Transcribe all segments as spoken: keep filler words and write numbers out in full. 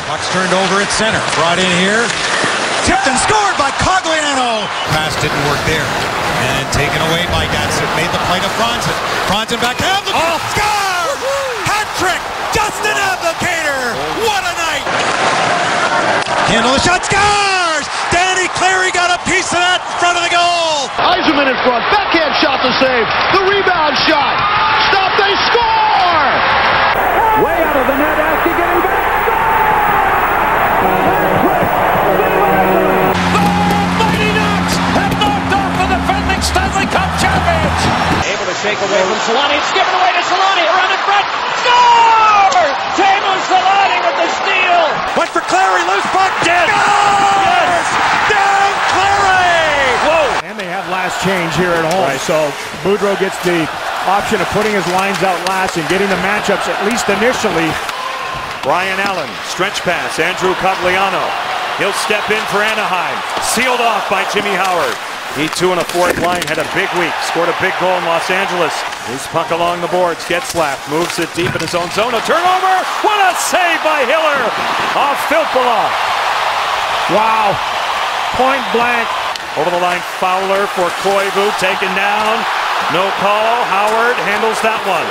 Puck's turned over at center. Brought in here. Tipped and scored by Cogliano. Pass didn't work there. And taken away by Datsyuk. Made the play to Franzen. Franzen back to Abdelkader. Oh. Score! Hat trick! Justin Abdelkader! What a night! Handle the shot. Scores! Danny Cleary got a piece of that in front of the goal. Yzerman in front. Backhand shot to save. The rebound shot. Stop. They score! Way out of the net. After getting back. Stanley Cup champions! Able to shake away from Solani. It's given away to Solani. Around in front. Score! Teemu Solani with the steal. Went for Clary. Loose puck. Dead. Yes! Dan Clary! Whoa! And they have last change here at home. Right. So Boudreau gets the option of putting his lines out last and getting the matchups at least initially. Brian Allen. Stretch pass. Andrew Cogliano. He'll step in for Anaheim. Sealed off by Jimmy Howard. He two and a fourth line had a big week. Scored a big goal in Los Angeles. His puck along the boards. Getzlaf moves it deep in his own zone. A turnover. What a save by Hiller. Off Filppula. Wow. Point blank. Over the line. Fowler for Koivu. Taken down. No call. Howard handles that one.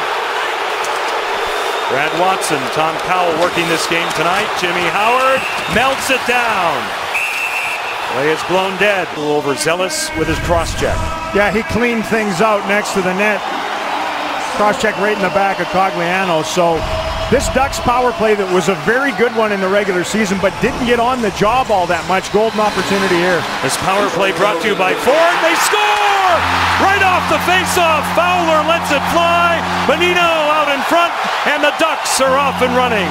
Brad Watson. Tom Cowell working this game tonight. Jimmy Howard melts it down. Play is blown dead. A little overzealous with his cross-check. Yeah, he cleaned things out next to the net. Cross-check right in the back of Cogliano. So this Ducks power play that was a very good one in the regular season, but didn't get on the job all that much. Golden opportunity here. This power play brought to you by Ford. They score! Right off the face-off. Fowler lets it fly. Bonino out in front, and the Ducks are off and running.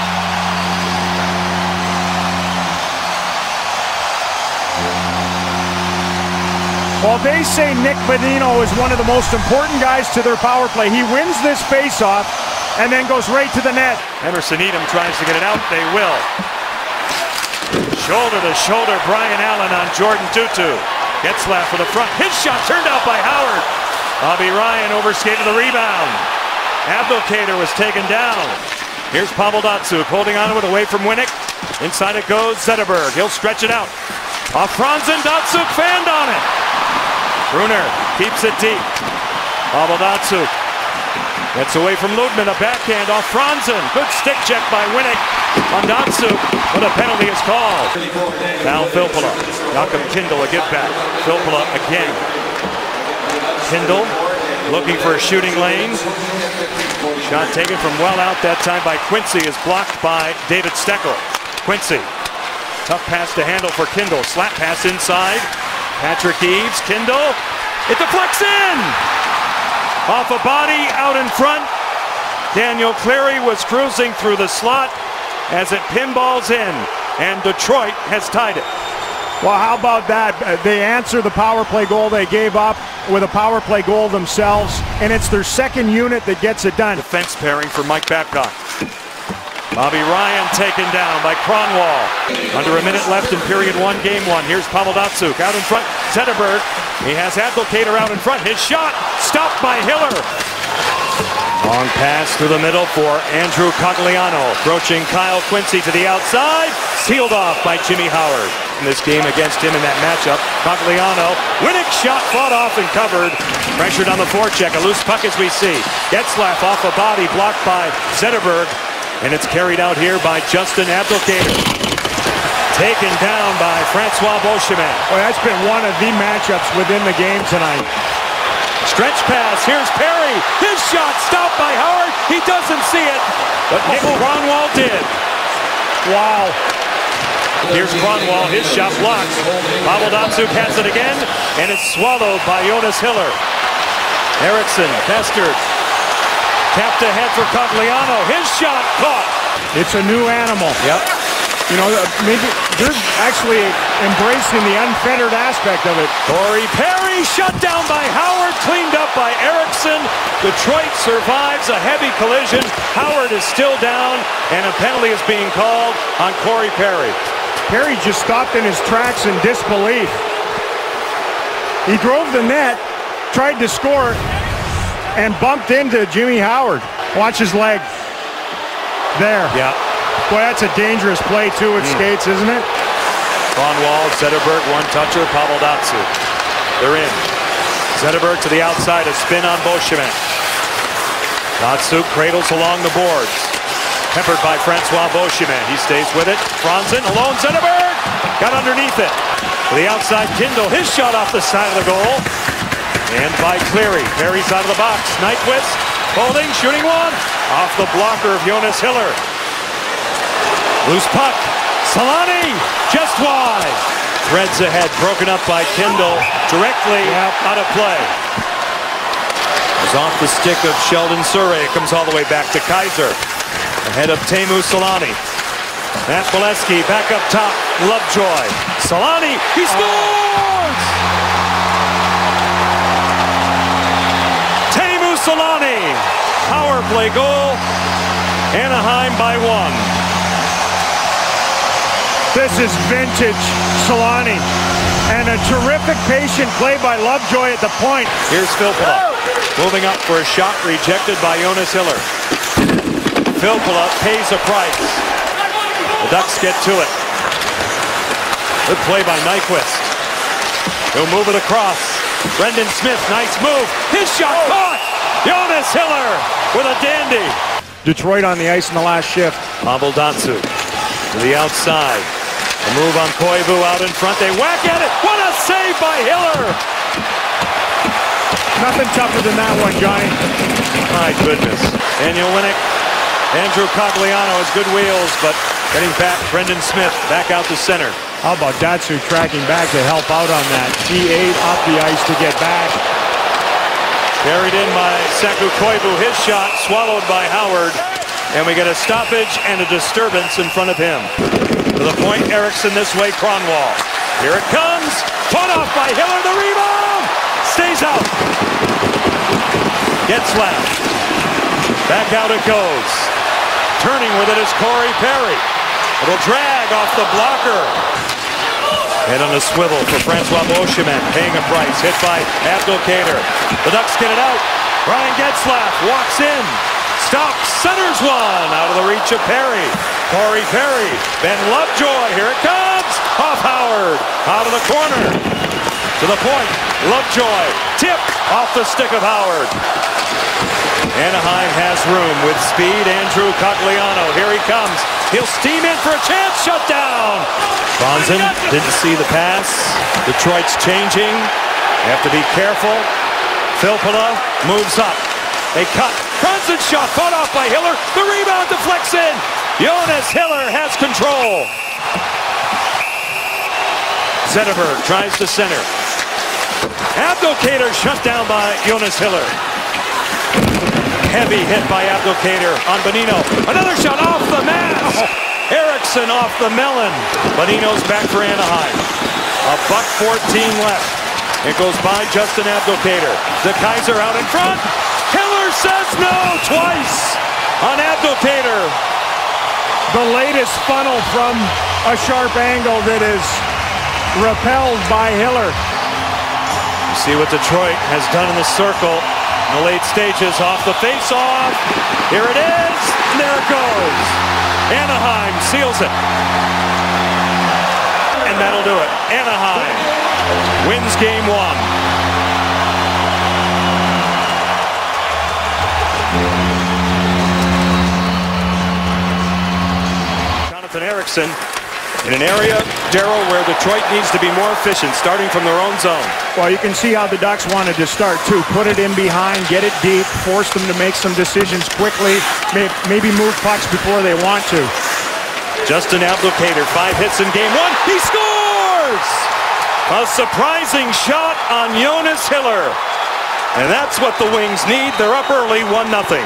Well, they say Nick Bonino is one of the most important guys to their power play. He wins this face-off and then goes right to the net. Emerson Edom tries to get it out. They will. Shoulder to shoulder, Brian Allen on Jordan Tutu. Getzlaf for the front. His shot turned out by Howard. Bobby Ryan overskated the rebound. Abdelkader was taken down. Here's Pavel Datsyuk holding on to it away from Winnick. Inside it goes Zetterberg. He'll stretch it out. Off Franzen, Datsyuk fanned on it. Brunner keeps it deep. Pavel Datsyuk gets away from Ludman. A backhand off Franzen. Good stick check by Winnick on Datsyuk, but a penalty is called. Now Filppula. Jakob Kindl a give back. Filppula again. Kindl looking for a shooting lane. Shot taken from well out that time by Quincy is blocked by David Steckel. Quincy. Tough pass to handle for Kindl. Slap pass inside. Patrick Eaves, Kindl, it deflects in! Off a body, out in front. Daniel Cleary was cruising through the slot as it pinballs in, and Detroit has tied it. Well, how about that? They answer the power play goal they gave up with a power play goal themselves, and it's their second unit that gets it done. Defense pairing for Mike Babcock. Bobby Ryan taken down by Kronwall. Under a minute left in period one, game one. Here's Pavel Datsyuk out in front. Zetterberg. He has Abdelkader out in front. His shot stopped by Hiller. Long pass through the middle for Andrew Cogliano. Approaching Kyle Quincy to the outside. Sealed off by Jimmy Howard. In this game against him in that matchup, Cogliano. Winnick shot fought off and covered. Pressured on the forecheck. A loose puck as we see. Getzlaf off a body blocked by Zetterberg. And it's carried out here by Justin Abdelkader. Taken down by Francois Beauchemin. Well, that's been one of the matchups within the game tonight. Stretch pass. Here's Perry. His shot stopped by Howard. He doesn't see it, but Nick Kronwall did. Wow. Here's Kronwall. His shot blocked. Pavel Datsyuk has it again, and it's swallowed by Jonas Hiller. Eriksson, Pestered. Tapped ahead for Cogliano. His shot caught. It's a new animal. Yep. You know, maybe they're actually embracing the unfettered aspect of it. Corey Perry shut down by Howard, cleaned up by Eriksson. Detroit survives a heavy collision. Howard is still down, and a penalty is being called on Corey Perry. Perry just stopped in his tracks in disbelief. He drove the net, tried to score, and bumped into Jimmy Howard. Watch his leg. There. Yeah. Boy, that's a dangerous play, too, with mm. skates, isn't it? Kronwall, Zetterberg, one-toucher, Pavel Datsyuk. They're in. Zetterberg to the outside, a spin on Beauchemin. Datsyuk cradles along the boards. Peppered by Francois Beauchemin. He stays with it. Franzen alone. Zetterberg got underneath it. To the outside, Kindle. His shot off the side of the goal. And by Cleary. Perry's out of the box. Nyquist holding, shooting one. Off the blocker of Jonas Hiller. Loose puck. Solani just wide. Threads ahead. Broken up by Kindle. Directly yep. out of play. It was off the stick of Sheldon Surrey. It comes all the way back to Kaiser. Ahead of Teemu Selanne. Matt Bolesky back up top. Lovejoy. Selanne. He scores! Teemu Selanne. Power play goal. Anaheim by one. This is vintage Selanne. And a terrific patient play by Lovejoy at the point. Here's Filppula. Moving up for a shot rejected by Jonas Hiller. Filppula pays a price. The Ducks get to it. Good play by Nyquist. He'll move it across. Brendan Smith, nice move. His shot caught. Jonas Hiller with a dandy. Detroit on the ice in the last shift. Pavel Datsyuk to the outside. The move on Koivu out in front. They whack at it. What a save by Hiller. Nothing tougher than that one, Johnny. My goodness. Daniel Winnick. Andrew Cogliano has good wheels, but getting back, Brendan Smith back out to center. How about Datsyuk tracking back to help out on that? He ate up the ice to get back. Carried in by Saku Koivu. His shot swallowed by Howard. And we get a stoppage and a disturbance in front of him. To the point, Eriksson this way, Kronwall. Here it comes. Fought off by Hiller. The rebound. Stays out. Gets left. Back out it goes. Turning with it is Corey Perry. It'll drag off the blocker. Head on a swivel for Francois Beauchemin. Paying a price. Hit by Abdelkader. The Ducks get it out. Ryan Getzlaf walks in. Stops. Centers one. Out of the reach of Perry. Corey Perry. Ben Lovejoy. Here it comes. Off Howard. Out of the corner. To the point. Lovejoy. Tip. Off the stick of Howard. Anaheim has room with speed. Andrew Cogliano. Here he comes. He'll steam in for a chance. Shut down. Franzen didn't see the pass. Detroit's changing. You have to be careful. Filppula moves up. They cut. Franzen shot fought off by Hiller. The rebound deflects in. Jonas Hiller has control. Zetterberg tries to center. Abdelkader shut down by Jonas Hiller. Heavy hit by Abdelkader on Bonino. Another shot off the mask. Oh. Eriksson off the melon. Bonino's back for Anaheim. A buck fourteen left. It goes by Justin Abdelkader. De Kaiser out in front. Hiller says no twice on Abdelkader. The latest funnel from a sharp angle that is repelled by Hiller. You see what Detroit has done in the circle. In the late stages, off the face-off. Here it is, and there it goes. Anaheim seals it. And that'll do it. Anaheim wins game one. Jonathan Eriksson in an area, Darryl, where Detroit needs to be more efficient, starting from their own zone. Well, you can see how the Ducks wanted to start, too. Put it in behind, get it deep, force them to make some decisions quickly, maybe move pucks before they want to. Justin Abdelkader, five hits in game one. He scores! A surprising shot on Jonas Hiller. And that's what the Wings need. They're up early, one nothing.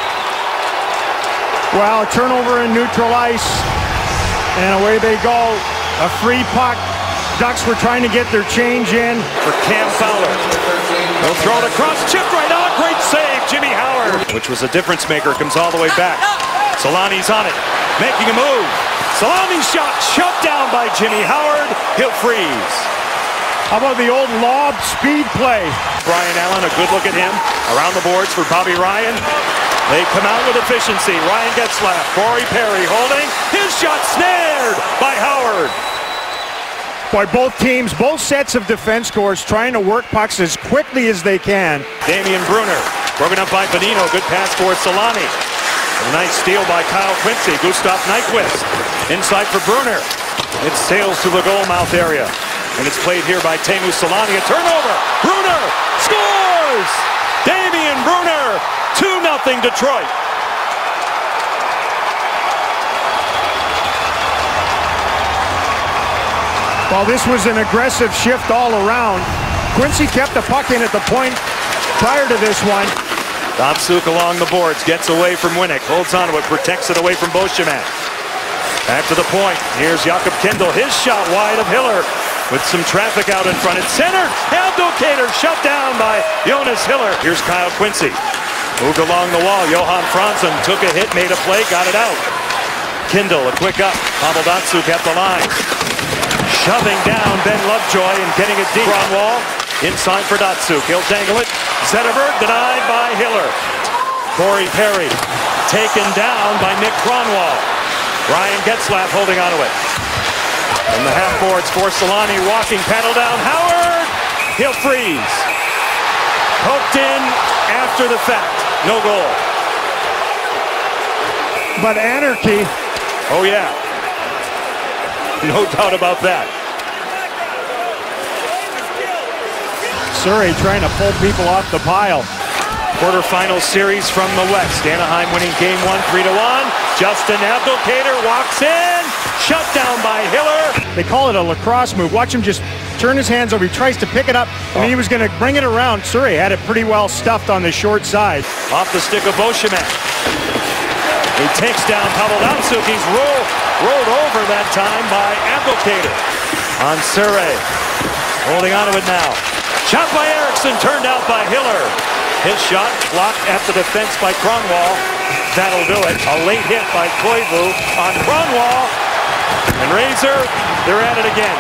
Well, turnover in neutral ice. And away they go. A free puck. Ducks were trying to get their change in. For Cam Fowler. They'll throw it across. Chip right on. Great save. Jimmy Howard, which was a difference maker, comes all the way back. Solanne's on it. Making a move. Solanne's shot shut down by Jimmy Howard. He'll freeze. How about the old lob speed play? Brian Allen, a good look at him. Around the boards for Bobby Ryan. They come out with efficiency. Ryan Getzlaf, Corey Perry holding. His shot snared by Howard. Boy, both teams, both sets of defense scores trying to work pucks as quickly as they can. Damian Brunner, broken up by Bonino. Good pass for Solani. A nice steal by Kyle Quincy. Gustav Nyquist inside for Brunner. It sails to the goal mouth area. And it's played here by Teemu Solani. A turnover. Brunner scores! Damian Brunner, two nothing Detroit. Well, this was an aggressive shift all around. Quincy kept the puck in at the point prior to this one. Datsyuk along the boards, gets away from Winnick, holds on to it, protects it away from Beauchemin. Back to the point. Here's Jakob Kindl. His shot wide of Hiller with some traffic out in front. It's centered. Abdelkader shut down by Jonas Hiller. Here's Kyle Quincy. Moved along the wall. Johan Franzen took a hit, made a play, got it out. Kindl, a quick up. Pavel Datsyuk at the line. Shoving down Ben Lovejoy and getting it deep. Kronwall inside for Datsyuk. He'll dangle it. Zetterberg denied by Hiller. Corey Perry taken down by Nick Kronwall. Ryan Getzlaf holding onto it. And the half boards for Solani, walking paddle down. Howard! He'll freeze. Poked in after the fact. No goal. But anarchy. Oh yeah. No doubt about that. Surrey trying to pull people off the pile. Quarterfinal series from the West. Anaheim winning game one, three to one. Justin Abdelkader walks in. Shut down by Hiller. They call it a lacrosse move. Watch him just turn his hands over. He tries to pick it up, and he was going to bring it around. Surrey had it pretty well stuffed on the short side. Off the stick of Beauchemin. He takes down Pavel Datsyuk. He's rolled, rolled over that time by Abdelkader. On Surrey. Holding on to it now. Shot by Eriksson, turned out by Hiller. His shot blocked at the defense by Kronwall. That'll do it. A late hit by Koivu on Kronwall. And Razor, they're at it again.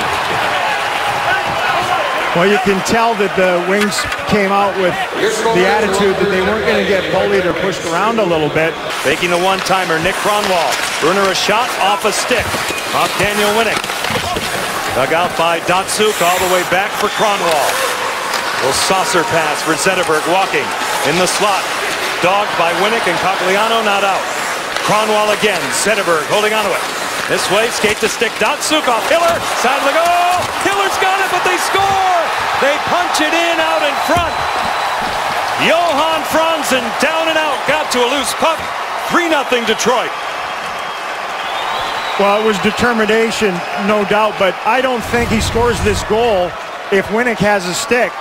Well, you can tell that the Wings came out with the attitude that they weren't going to get bullied or pushed around a little bit. Making the one-timer, Nick Kronwall. Brunner a shot off a stick. Off Daniel Winnick. Dug out by Datsyuk all the way back for Kronwall. Little saucer pass for Zetterberg walking in the slot. Dogged by Winnick and Cogliano not out. Kronwall again. Zetterberg holding onto it. This way, skate to stick. Datsyuk off Hiller. Side of the goal. Hiller's got it, but they score. They punch it in out in front. Johan Franzen down and out. Got to a loose puck. three nothing Detroit. Well, it was determination, no doubt, but I don't think he scores this goal if Winnick has a stick.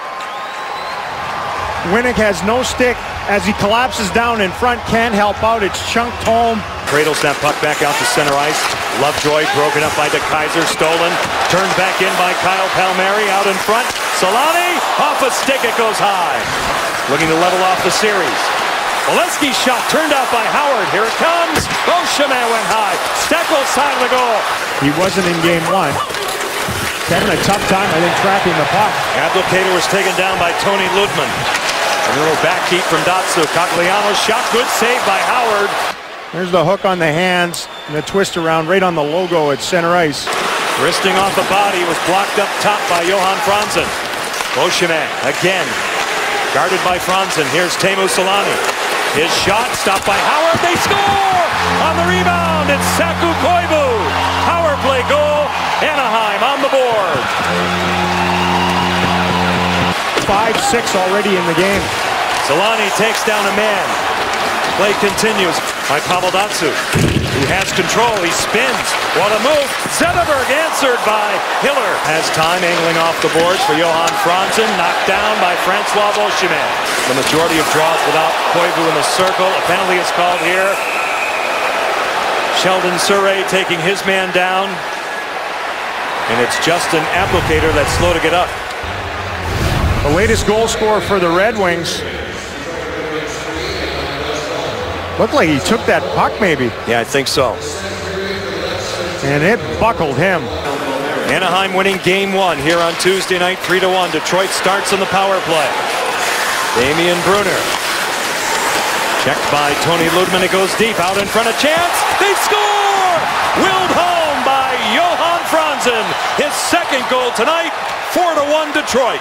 Winnick has no stick as he collapses down in front, can't help out. It's chunked home. Cradles that puck back out to center ice. Lovejoy broken up by DeKaiser, stolen. Turned back in by Kyle Palmieri out in front. Solani off a stick, it goes high. Looking to level off the series. Oleski's shot turned out by Howard. Here it comes. Beauchemin went high. Steckel side of the goal. He wasn't in game one. Having a tough time, I think, tracking the puck. Abdelkader was taken down by Tony Ludman. A little back heat from Datsyuk. Cogliano's shot, good save by Howard. There's the hook on the hands and the twist around right on the logo at center ice. Wristing off the body, was blocked up top by Johan Franzen. Beauchemin again, guarded by Franzen. Here's Teemu Solani. His shot stopped by Howard. They score on the rebound. It's Saku Koivu. Power play goal. Anaheim on the board. five six already in the game. Solani takes down a man. Play continues by Pavel Datsyuk, who has control. He spins. What a move. Zetterberg answered by Hiller. Has time angling off the boards for Johan Franzen. Knocked down by Francois Beauchemin. The majority of draws without Koivu in the circle. A penalty is called here. Sheldon Surrey taking his man down. And it's Justin Abdelkader that's slow to get up. The latest goal scorer for the Red Wings. Looked like he took that puck maybe. Yeah, I think so. And it buckled him. Anaheim winning game one here on Tuesday night, three to one. Detroit starts on the power play. Damian Brunner. Checked by Tony Ludman. It goes deep. Out in front, a chance. They score! Willed home by Johan Franzen. His second goal tonight. four to one Detroit.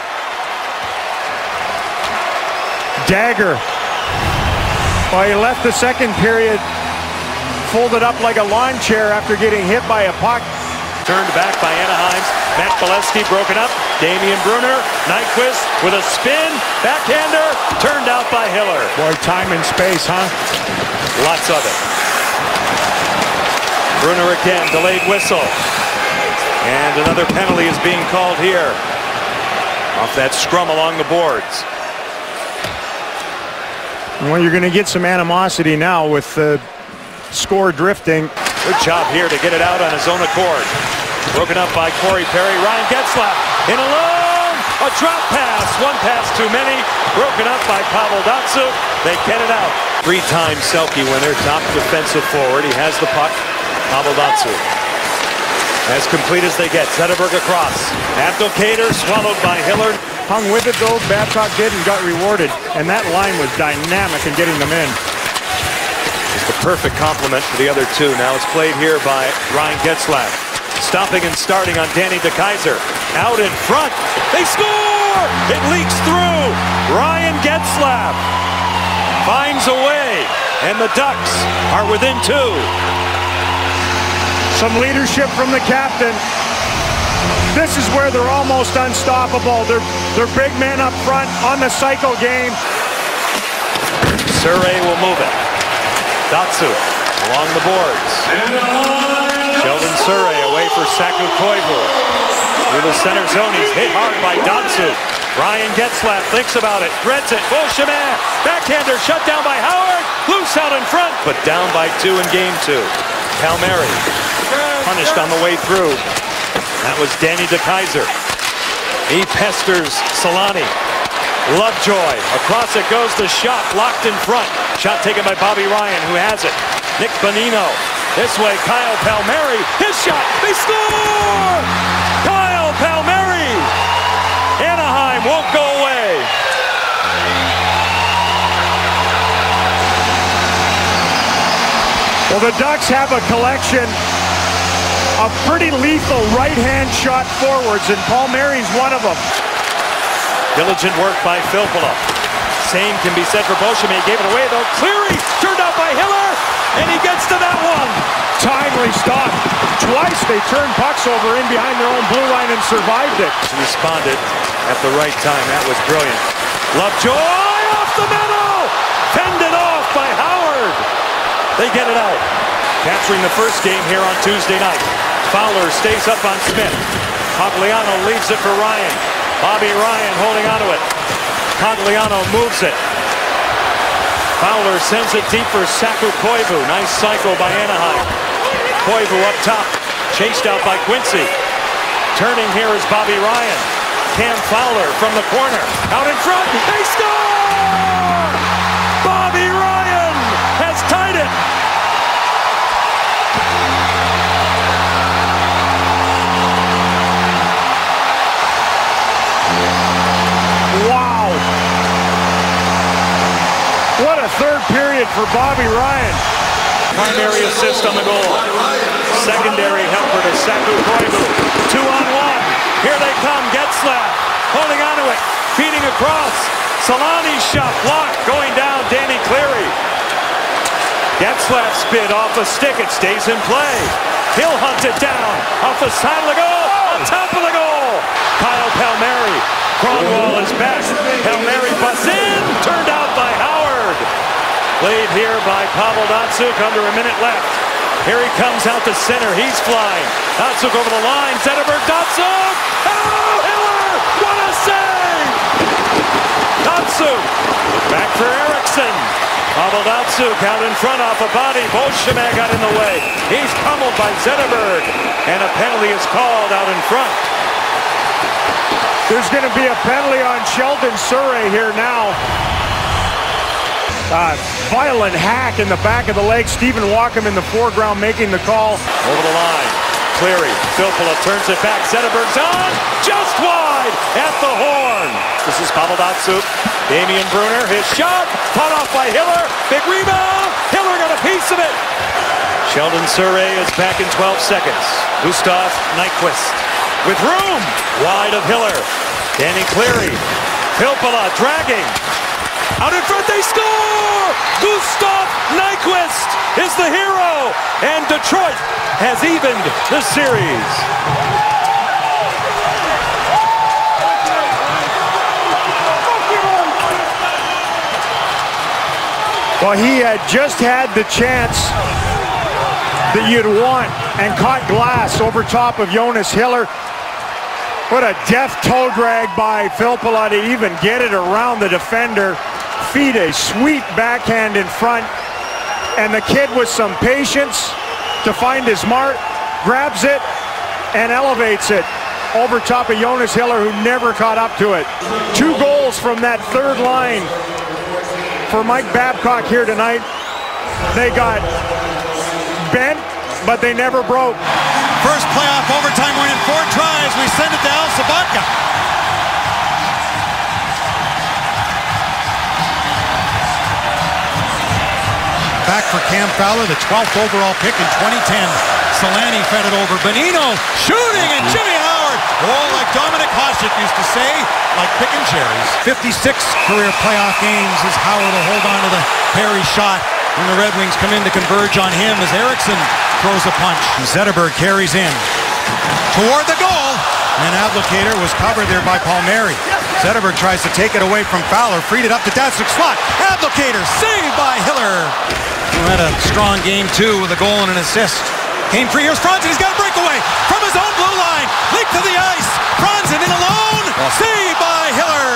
Dagger. Well, he left the second period folded up like a lawn chair after getting hit by a puck. Turned back by Anaheim's Matt Bolesky, broken up. Damian Brunner, Nyquist with a spin, backhander, turned out by Hiller. Boy, time and space, huh? Lots of it. Brunner again, delayed whistle. And another penalty is being called here. Off that scrum along the boards. Well, you're going to get some animosity now with the score drifting. Good job here to get it out on his own accord. Broken up by Corey Perry. Ryan Getzlaf in alone. A drop pass. One pass too many. Broken up by Pavel Datsyuk. They get it out. Three-time Selke winner. Top defensive forward. He has the puck. Pavel Datsyuk. As complete as they get. Zetterberg across. Abdelkader swallowed by Hiller. Hung with it though. Babcock did and got rewarded. And that line was dynamic in getting them in. Just a perfect complement to the other two. Now it's played here by Ryan Getzlaf. Stopping and starting on Danny DeKeyser. Out in front. They score! It leaks through. Ryan Getzlaf finds a way. And the Ducks are within two. Some leadership from the captain. This is where they're almost unstoppable. They're, they're big men up front on the cycle game. Surrey will move it. Datsyuk along the boards. Sheldon Surrey away for Saku Koivu. Through the center zone, he's hit hard by Datsyuk. Ryan Getzlaf thinks about it, threads it. Beauchemin, backhander shut down by Howard. Loose out in front, but down by two in game two. Palmieri punished on the way through. That was Danny DeKeyser. He pesters Solani. Lovejoy, across it goes the shot, locked in front. Shot taken by Bobby Ryan, who has it. Nick Bonino, this way, Kyle Palmieri, his shot, they score! Kyle Palmieri! Anaheim won't go away. Well, the Ducks have a collection of pretty lethal right-hand shot forwards, and Palmieri's one of them. Diligent work by Filppula. Same can be said for Beauchemin. He gave it away, though. Cleary turned out by Hiller, and he gets to that one. Timely stop. Twice they turned pucks over in behind their own blue line and survived it. He responded at the right time. That was brilliant. Lovejoy off the middle. Fended off by Howard. They get it out. Capturing the first game here on Tuesday night. Fowler stays up on Smith. Cogliano leaves it for Ryan. Bobby Ryan holding onto it. Cogliano moves it. Fowler sends it deep for Saku Koivu. Nice cycle by Anaheim. Koivu up top. Chased out by Quincy. Turning here is Bobby Ryan. Cam Fowler from the corner. Out in front. They score! Bobby Ryan has tied it. Wow. What a third period for Bobby Ryan. Primary assist on the goal. Secondary helper to Saku Koivu. Two on one. Here they come. Getzlaf holding onto it. Feeding across. Solani's shot blocked. Going down. Danny Cleary. Getzlaf's bid off a stick. It stays in play. He'll hunt it down. Off the side of the goal. On top of the goal. Kyle Palmieri. Kronwall is back. Palmieri busts in. Turned out by Howard. Played here by Pavel Datsyuk. Under a minute left. Here he comes out to center. He's flying. Datsyuk over the line. Zetterberg. Datsyuk. Oh, Hiller. What a save. Datsyuk. Back for Eriksson. Pavel Datsyuk out in front off a body. Beauchemin got in the way. He's pummeled by Zetterberg. And a penalty is called out in front. There's going to be a penalty on Sheldon Surrey here now. Uh, violent hack in the back of the leg. Stephen Walkham in the foreground making the call. Over the line. Cleary. Filppula turns it back. Zetterberg's on. Just wide at the horn. This is Pavel Datsyuk. Damian Brunner, his shot, fought off by Hiller. Big rebound. Hiller got a piece of it. Sheldon Surrey is back in twelve seconds. Gustav Nyquist with room. Wide of Hiller. Danny Cleary. Filppula dragging. Out in front, they score! Gustav Nyquist is the hero. And Detroit has evened the series. Well, he had just had the chance that you'd want and caught glass over top of Jonas Hiller. What a deft toe drag by Filppula to even get it around the defender. Feed a sweet backhand in front. And the kid with some patience to find his mark, grabs it and elevates it over top of Jonas Hiller, who never caught up to it. Two goals from that third line for Mike Babcock here tonight. They got bent, but they never broke. First playoff overtime win in four tries. We send it to Al Sabatka. Back for Cam Fowler, the twelfth overall pick in twenty ten. Solani fed it over. Bonino shooting, and Jimmy Howard. Oh, like Dominic Hasek used to say, like picking cherries. fifty-six career playoff games as Howard will hold on to the Perry shot when the Red Wings come in to converge on him as Eriksson throws a punch. Zetterberg carries in toward the goal, and Abdelkader was covered there by Palmieri. Zetterberg tries to take it away from Fowler, freed it up to Datsuk slot. Abdelkader saved by Hiller, who had a strong game too with a goal and an assist. Came free, here's Franzen, he's got a breakaway from his own blue line. Leap to the ice, Franzen in alone, saved by Hiller.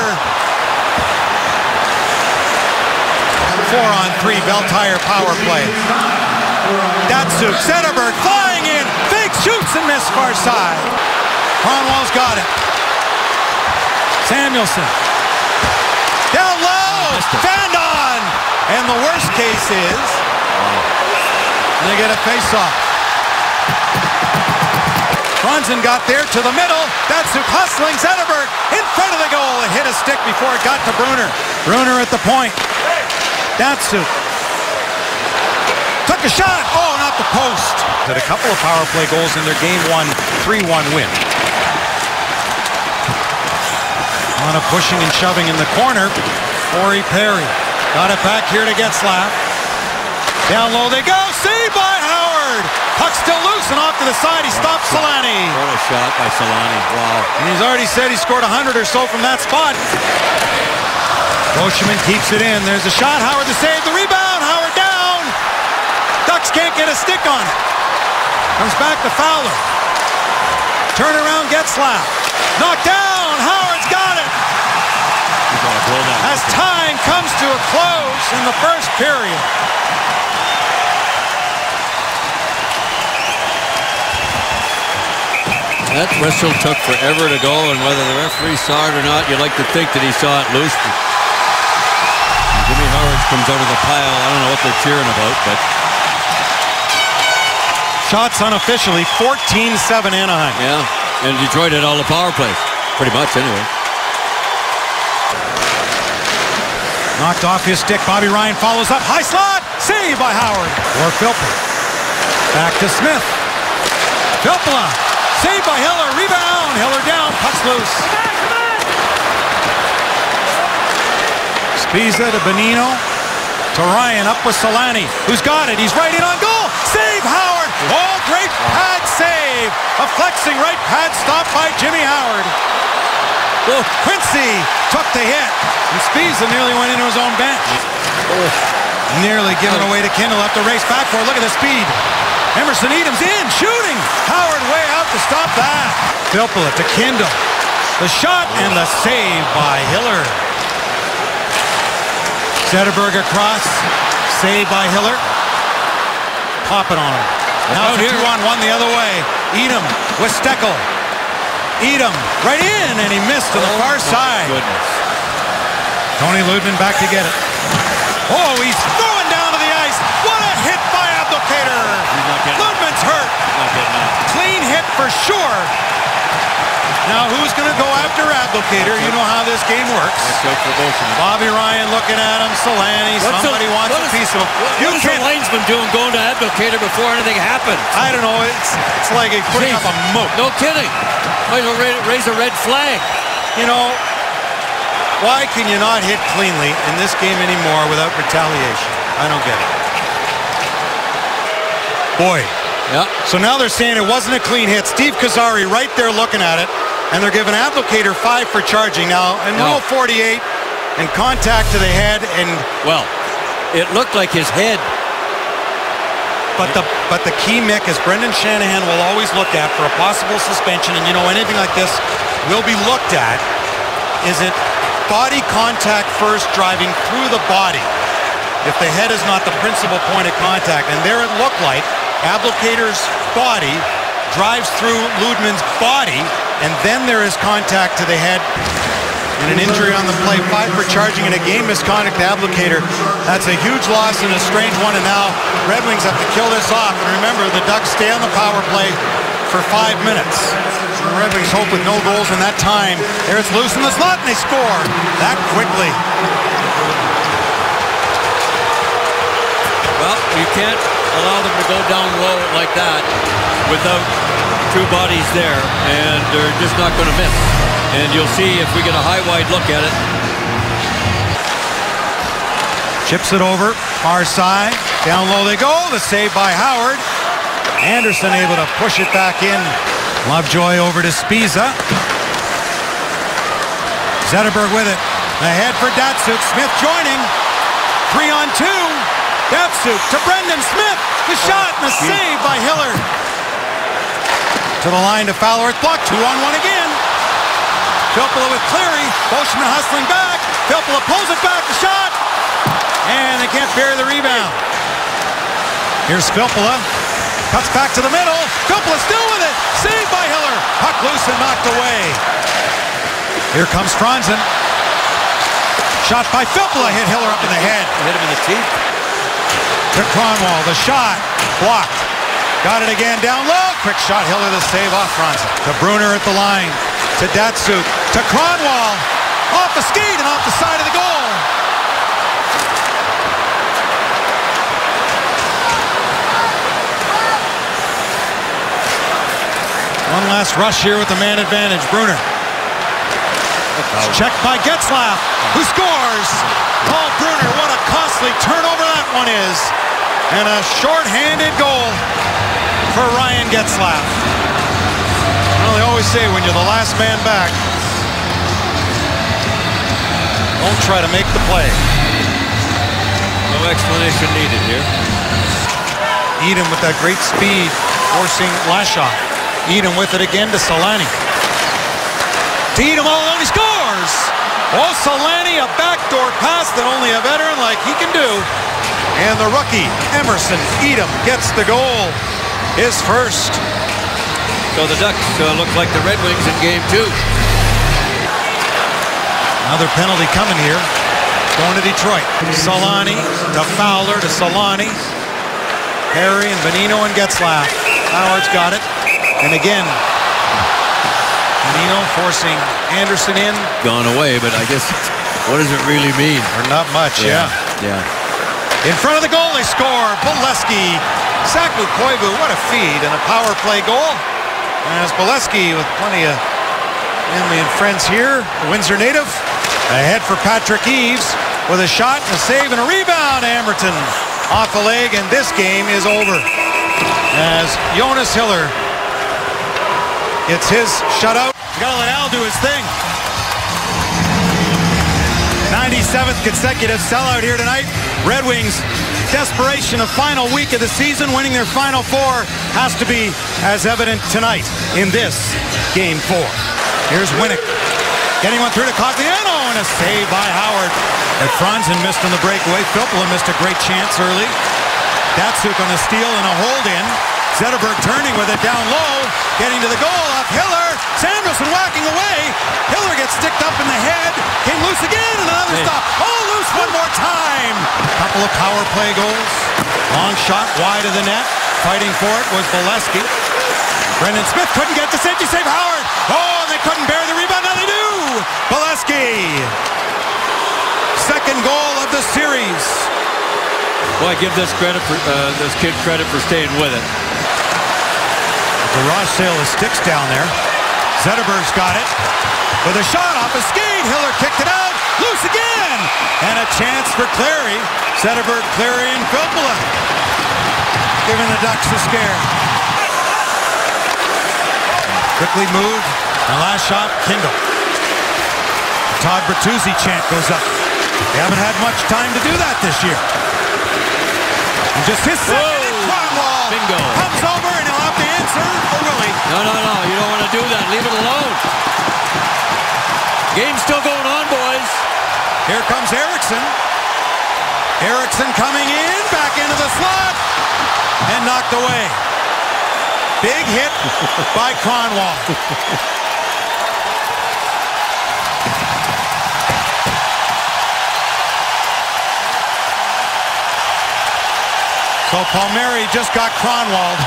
Four on three, Bell Tire power play. Datsuk, Zetterberg flying in, fake shoots and miss far side. Kronwall's got it. Samuelson. Down low, Fandon. And the worst case is they get a face-off. Franzen got there to the middle. Datsuk hustling Zetterberg in front of the goal. It hit a stick before it got to Brunner. Brunner at the point. Datsuk took a shot. Oh, not the post. Had a couple of power play goals in their game one three one win. A lot of pushing and shoving in the corner. Corey Perry got it back here to Getzlaf. Down low they go. Saved by Howard. Puck still loose and off to the side. He stops Solani. What a shot by Solani. Wow. And he's already said he scored one hundred or so from that spot. Boschman keeps it in. There's a shot. Howard the save. The rebound. Howard down. Ducks can't get a stick on it. Comes back to Fowler. Turn around Getzlaf. Knocked down. Howard's got it. As time comes to a close in the first period. That whistle took forever to go, and whether the referee saw it or not, you'd like to think that he saw it loose. Jimmy Howard comes out of the pile. I don't know what they're cheering about, but... Shots unofficially, fourteen seven Anaheim. Yeah, and Detroit had all the power plays. Pretty much, anyway. Knocked off his stick. Bobby Ryan follows up. High slot. Saved by Howard. Or Filppula. Back to Smith. Filppula. Saved by Hiller. Rebound. Hiller down. Puck's loose. Spiza to Bonino. To Ryan. Up with Solani. Who's got it? He's right in on goal. Save Howard. Oh, great pad save. A flexing right pad stop by Jimmy Howard. Oh, Quincy took the hit. And Spiza nearly went into his own bench. Oh. Nearly given away to Kindle. Have to race back for it. Look at the speed. Emerson Edom's in, shooting. Howard way out to stop that. Filppula to Kindle. The shot and the save by Hiller. Zetterberg across. Save by Hiller. Pop it on him. Now it's a two on one the other way. Edom with Steckel. Edom right in, and he missed to the far side. Goodness. Tony Ludman back to get it. Oh, he's throwing down to the ice. What a hit by Abdelkader. Ludman's hurt. Clean hit for sure. Now who's going to go after Abdelkader? You know how this game works. Watch out for both of them. Bobby Ryan looking at him. Solani, What's somebody the, wants a is, piece of him. What, You what is the can't. linesman doing going to Abdelkader before anything happens? I don't know. It's it's like a putting Jeez. up a moat. No kidding. Might as well ra- raise a red flag. You know, why can you not hit cleanly in this game anymore without retaliation? I don't get it. Boy. Yeah. So now they're saying it wasn't a clean hit. Steve Kazari right there looking at it, and they're giving Abdelkader five for charging. Now, in No. Rule forty-eight, and contact to the head, and Well, it looked like his head. but the but the key, Mick, is Brendan Shanahan will always look at for a possible suspension, and you know anything like this will be looked at. Is it body contact first, driving through the body? If the head is not the principal point of contact, and there it looked like Abdelkader's body drives through Ludman's body, and then there is contact to the head and an injury on the play. Five for charging in a game misconduct to Abdelkader. That's a huge loss and a strange one, and now Red Wings have to kill this off. And remember, the Ducks stay on the power play for five minutes. The Red Wings hope with no goals in that time. There it's loose in the slot, and they score that quickly. Well, you can't allow them to go down low like that without two bodies there, and they're just not going to miss. And you'll see if we get a high wide look at it. Chips it over, far side, down low they go. The save by Howard. Anderson able to push it back in. Lovejoy over to Spiza. Zetterberg with it. Ahead for Datsuk. Smith joining. Three on two. Datsuk to Brendan Smith. The shot and the save by Hiller. To the line to Fowler. It's blocked. Two on one again. Filppula with Cleary. Boschman hustling back. Filppula pulls it back. The shot. And they can't bury the rebound. Here's Filppula. Cuts back to the middle. Filppula still with it. Saved by Hiller. Puck loose and knocked away. Here comes Franzen. Shot by Filppula. Hit Hiller up in the head. Hit him in the teeth. To Kronwall. The shot. Blocked. Got it again down low. Quick shot. Hiller the save off Franzen. To Bruner at the line. To Datsuk. To Kronwall. Off the skate and off the side of the goal. One last rush here with the man advantage. Bruner. Checked by Getzlaf, who scores. Paul Bruner, what a costly turnover that one is. And a short-handed goal for Ryan Getzlaf. Well, they always say when you're the last man back, don't try to make the play. No explanation needed here. Edom with that great speed, forcing Lashoff. Edom with it again to Solani. To Edom all alone, he scores! Oh, Solani, a backdoor pass that only a veteran like he can do. And the rookie, Emerson Edom, gets the goal. His first. So the Ducks uh, look like the Red Wings in game two. Another penalty coming here. Going to Detroit. Solani to Fowler to Solani. Harry and Bonino and Getzlaf. Howard's got it. And again, Bonino forcing Anderson in. Gone away, but I guess what does it really mean? Or not much, yeah. Yeah. In front of the goal, they score. Bolesky. Saku Koivu, what a feed and a power play goal. As Bolesky with plenty of family and friends here, the Windsor native. Ahead for Patrick Eaves with a shot and a save and a rebound. Amerton off the leg, and this game is over. As Jonas Hiller gets his shutout. You gotta let Al do his thing. ninety-seventh consecutive sellout here tonight. Red Wings, desperation of final week of the season, winning their final four has to be as evident tonight in this game four. Here's Winnick. Getting one through to Cogliano and a save by Howard. And Franzen missed on the breakaway. Filppula missed a great chance early. Datsuk on a steal and a hold in. Zetterberg turning with it down low. Getting to the goal off Hiller. Samuelson whacking away. Hiller gets sticked up in the head. Came loose again and another Hey. stop. Oh, loose one more time. Couple of power play goals. Long shot wide of the net. Fighting for it was Bolesky. Brendan Smith couldn't get to safety. Save Howard. Oh, and they couldn't bear the rebound. Now they do! Bolesky. Second goal of the series. Boy, give this credit for uh, this kid credit for staying with it. The Ross sail of sticks down there. Zetterberg's got it. With a shot off a skate. Hiller kicked it out. Loose again. And a chance for Clary. Zetterberg, Clary, and Filppula. Giving the Ducks a scare. Quickly moved. And last shot, Kindle. Todd Bertuzzi chant goes up. They haven't had much time to do that this year. And just his second, and Kronwall Bingo. comes over and he'll have to answer, or will he? No, no, no. You don't want to do that. Leave it alone. Game's still going on, boys. Here comes Eriksson. Eriksson coming in, back into the slot, and knocked away. Big hit by Kronwall. So Palmieri just got Kronwalled.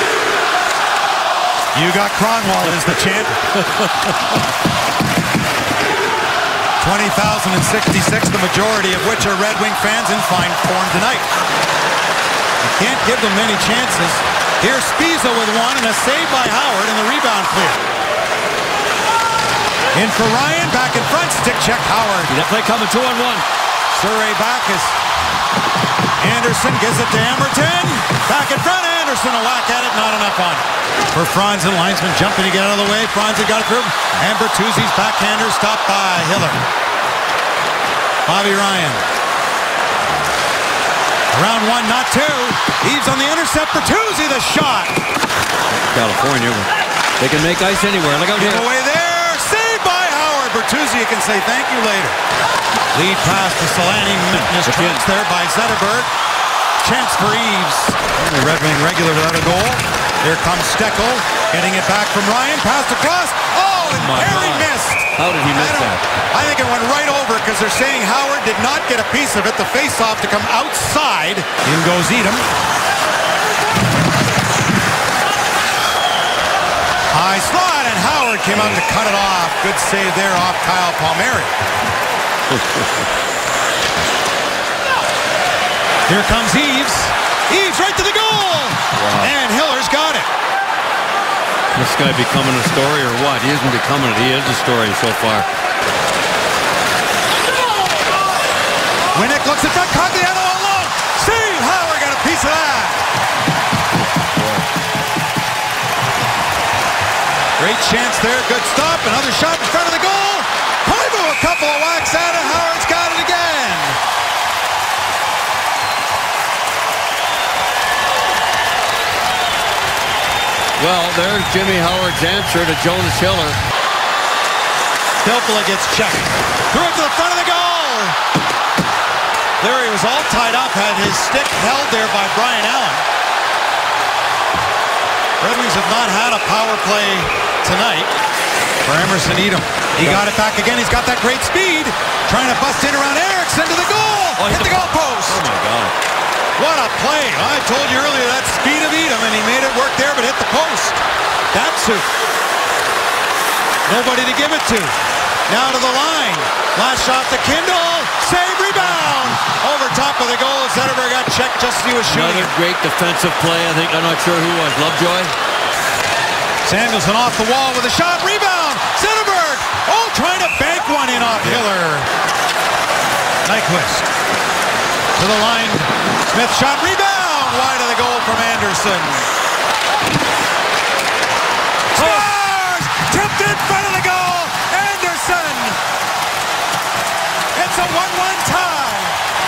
You got Kronwalled is the chant. twenty thousand sixty-six, the majority of which are Red Wing fans in fine form tonight. You can't give them many chances. Here's Spiza with one and a save by Howard and the rebound clear. In for Ryan, back in front, stick check Howard. That play coming two on one. Surrey back is Anderson gives it to Emerton. Back in front, Anderson a whack at it, not enough on it. For Franzen, linesman jumping to get out of the way. Franzen got it through. And Bertuzzi's backhander stopped by Hiller. Bobby Ryan. Around one, not two. Eaves on the intercept. Bertuzzi the shot. California, they can make ice anywhere. Look out Give here. away there. Saved by Howard. Bertuzzi, you can say thank you later. Lead pass to Solani. Missed chance there by Zetterberg. Chance for Eaves. The Red Wing regular without a goal. Here comes Steckel. Getting it back from Ryan. Passed across. Oh, and My Perry God. missed. How did he miss I don't- that? I think it went right over because they're saying Howard did not get a piece of it. The face-off to come outside. In goes Edom. High slot, and Howard came out to cut it off. Good save there off Kyle Palmieri. Here comes Eaves. Eaves right to the goal. Wow. And Hiller's got it. This guy becoming a story or what? He isn't becoming it. He is a story so far. Winnick looks at front. Cogliano alone. Steve Howard got a piece of that. Great chance there. Good stop. Another shot in front of the goal. Koivu a couple of whacks at it. Howard's got it again. Well, there's Jimmy Howard's answer to Jonas Hiller. Filppula gets checked. Threw it to the front of the goal. There he was all tied up. Had his stick held there by Brian Allen. Red Wings have not had a power play tonight for Emerson Edom. He got it back again. He's got that great speed. Trying to bust in around Eriksson to the goal. Oh, hit the goal post. Oh, my God. What a play. I told you earlier that speed of Edom, and he made it work there, but hit the post. That's who. Nobody to give it to. Now to the line. Last shot to Kindle. Save, rebound. Over top of the goal. Zetterberg got checked just as he was shooting. Another great defensive play. I think, I'm not sure who was. Lovejoy? Samuelson off the wall with a shot. Rebound. Zetterberg. Oh, trying to bank one in off Hiller. Nyquist. To the line. Smith shot. Rebound. Wide of the goal from Anderson. Scores! Tipped in front of the goal. Anderson. It's a one one tie.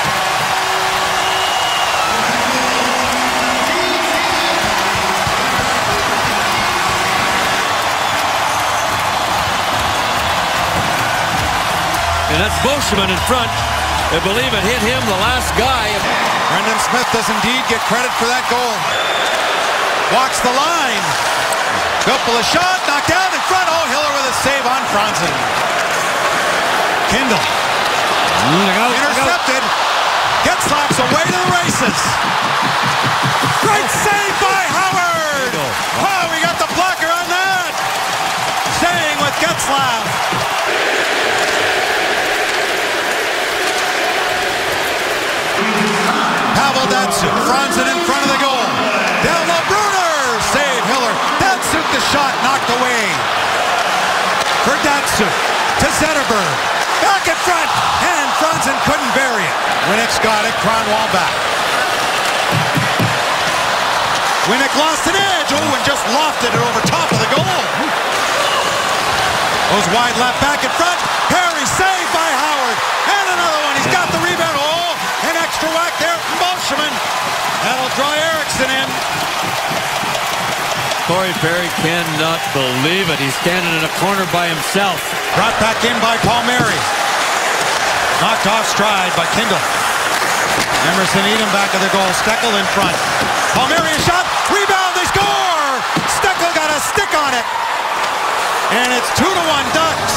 And that's Boschman in front. I believe it hit him, the last guy. Brendan Smith does indeed get credit for that goal. Walks the line. Couple of shot, knocked down in front. Oh, Hiller with a save on Franzen. Kindle. Intercepted. Getzlaf's away to the races. Great save by Howard. Oh, we got the blocker on that. Staying with Getzlaf. for Datsuk to Zetterberg. Back in front, and Franzen couldn't bury it. Winnick's got it, Kronwall back. Winnick lost an edge, oh, and just lofted it over top of the goal. Goes wide left, back in front. Perry saved by Howard, and another one. He's got the rebound. Oh, an extra whack there from Bolsheman. That'll draw Eriksson in. Corey Perry cannot believe it. He's standing in a corner by himself. Brought back in by Palmieri. Knocked off stride by Kindle. Emerson Edom back of the goal. Steckel in front. Palmieri a shot. Rebound. They score. Steckel got a stick on it. And it's two to one Ducks.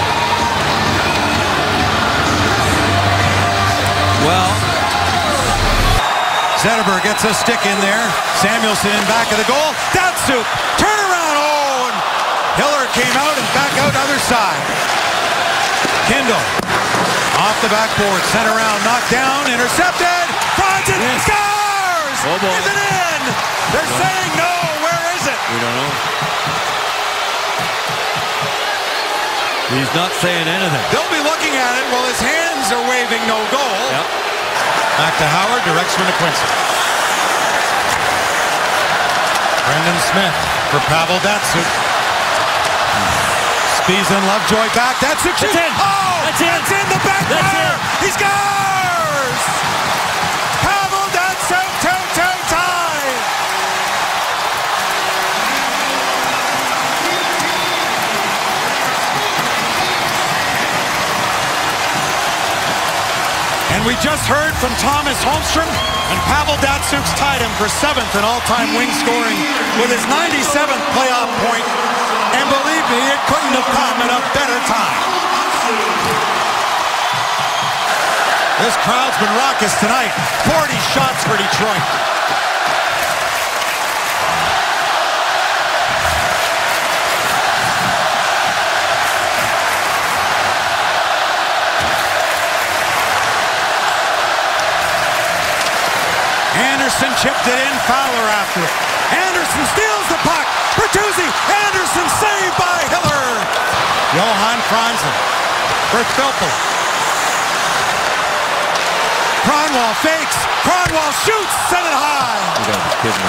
Well, Zetterberg gets a stick in there. Samuelson in back of the goal. Datsuk. Turn around. Oh, and Hiller came out and back out other side. Kindle. Off the backboard. Sent around. Knocked down. Intercepted. Franzen yes. Scores. Oh boy. Is it in? They're no. saying no. Where is it? We don't know. He's not saying anything. They'll be looking at it while his hands are waving no goal. Yep. Back to Howard, directs from to Quincy. Brendan Smith for Pavel Datsuk. Spees and Lovejoy back. Datsuk shoots. That's in. Oh, that's in. That's in the back That's corner. in. He scores! Pavel Datsuk, two two tie. And we just heard from Thomas Holmstrom, and Pavel Datsuk's tied him for seventh in all-time wing scoring with his ninety-seventh playoff point. And believe me, it couldn't have come at a better time. This crowd's been raucous tonight. forty shots for Detroit. Anderson chipped it in, Fowler after it. Anderson steals the puck. Bertuzzi, Anderson saved by Hiller. Johan Franzen for Filppel. Kronwall fakes. Kronwall shoots, sent it high. You gotta be kidding me.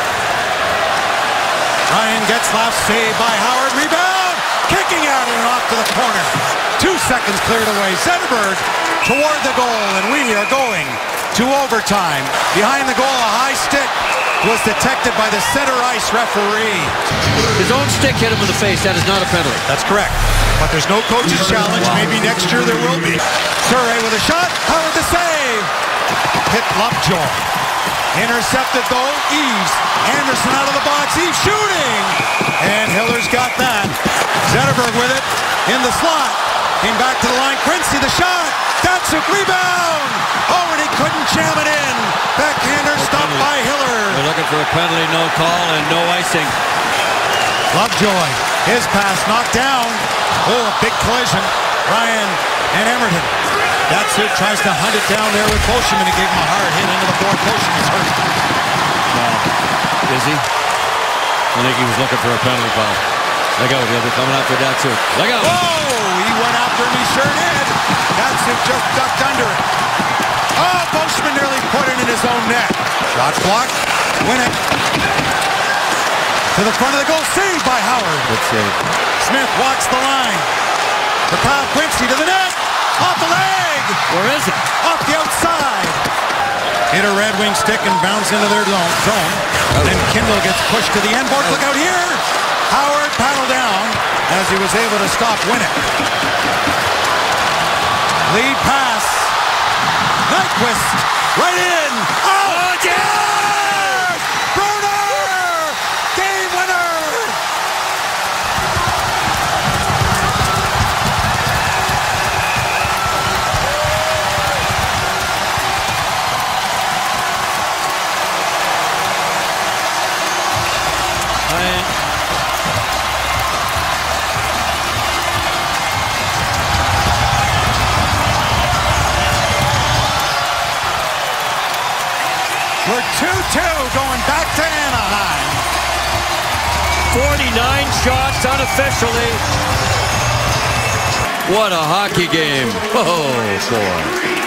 Ryan Getzlaf saved by Howard. Rebound. Kicking out and off to the corner. Two seconds cleared away. Zetterberg toward the goal, and we are going to overtime. Behind the goal, a high stick was detected by the center ice referee. His own stick hit him in the face. That is not a penalty. That's correct. But there's no coach's challenge. Maybe next year there will be. Surrey with a shot. Howard the save. Hit Lovejoy. Intercepted though. Eves. Anderson out of the box. Eves shooting. And Hiller's got that. Zetterberg with it. In the slot. Came back to the line. Quincy the shot. Datsuk rebound. Oh, and he couldn't jam it in. Backhander No stopped penalty. by Hiller. They're looking for a penalty, no call, and no icing. Lovejoy. His pass knocked down. Oh, a big collision. Ryan and Emerton. Datsuk tries to hunt it down there with Bolsheman. He gave him a hard hit into the board. Bolsheman's hurt. No. Is he? I think he was looking for a penalty foul. Look out, he'll be coming after Datsuk. Look out! Whoa! He went after him. He sure did. Datsuk just ducked under it. Oh, Bolsheman nearly put it in his own net. Shot blocked. Winnick. To the front of the goal. Saved by Howard. Good save. Smith walks the line. For Kyle Quincy to the net. Off the leg. Where is it? Off the outside. Hit a Red Wing stick and bounce into their zone. Then Kindle gets pushed to the end board. Look out here. Howard paddled down as he was able to stop Winnick. Lead pass. Nyquist right in. Oh, yes! Bruner! Game winner! I... We're two two going back to Anaheim. forty-nine shots unofficially. What a hockey game. Oh, boy.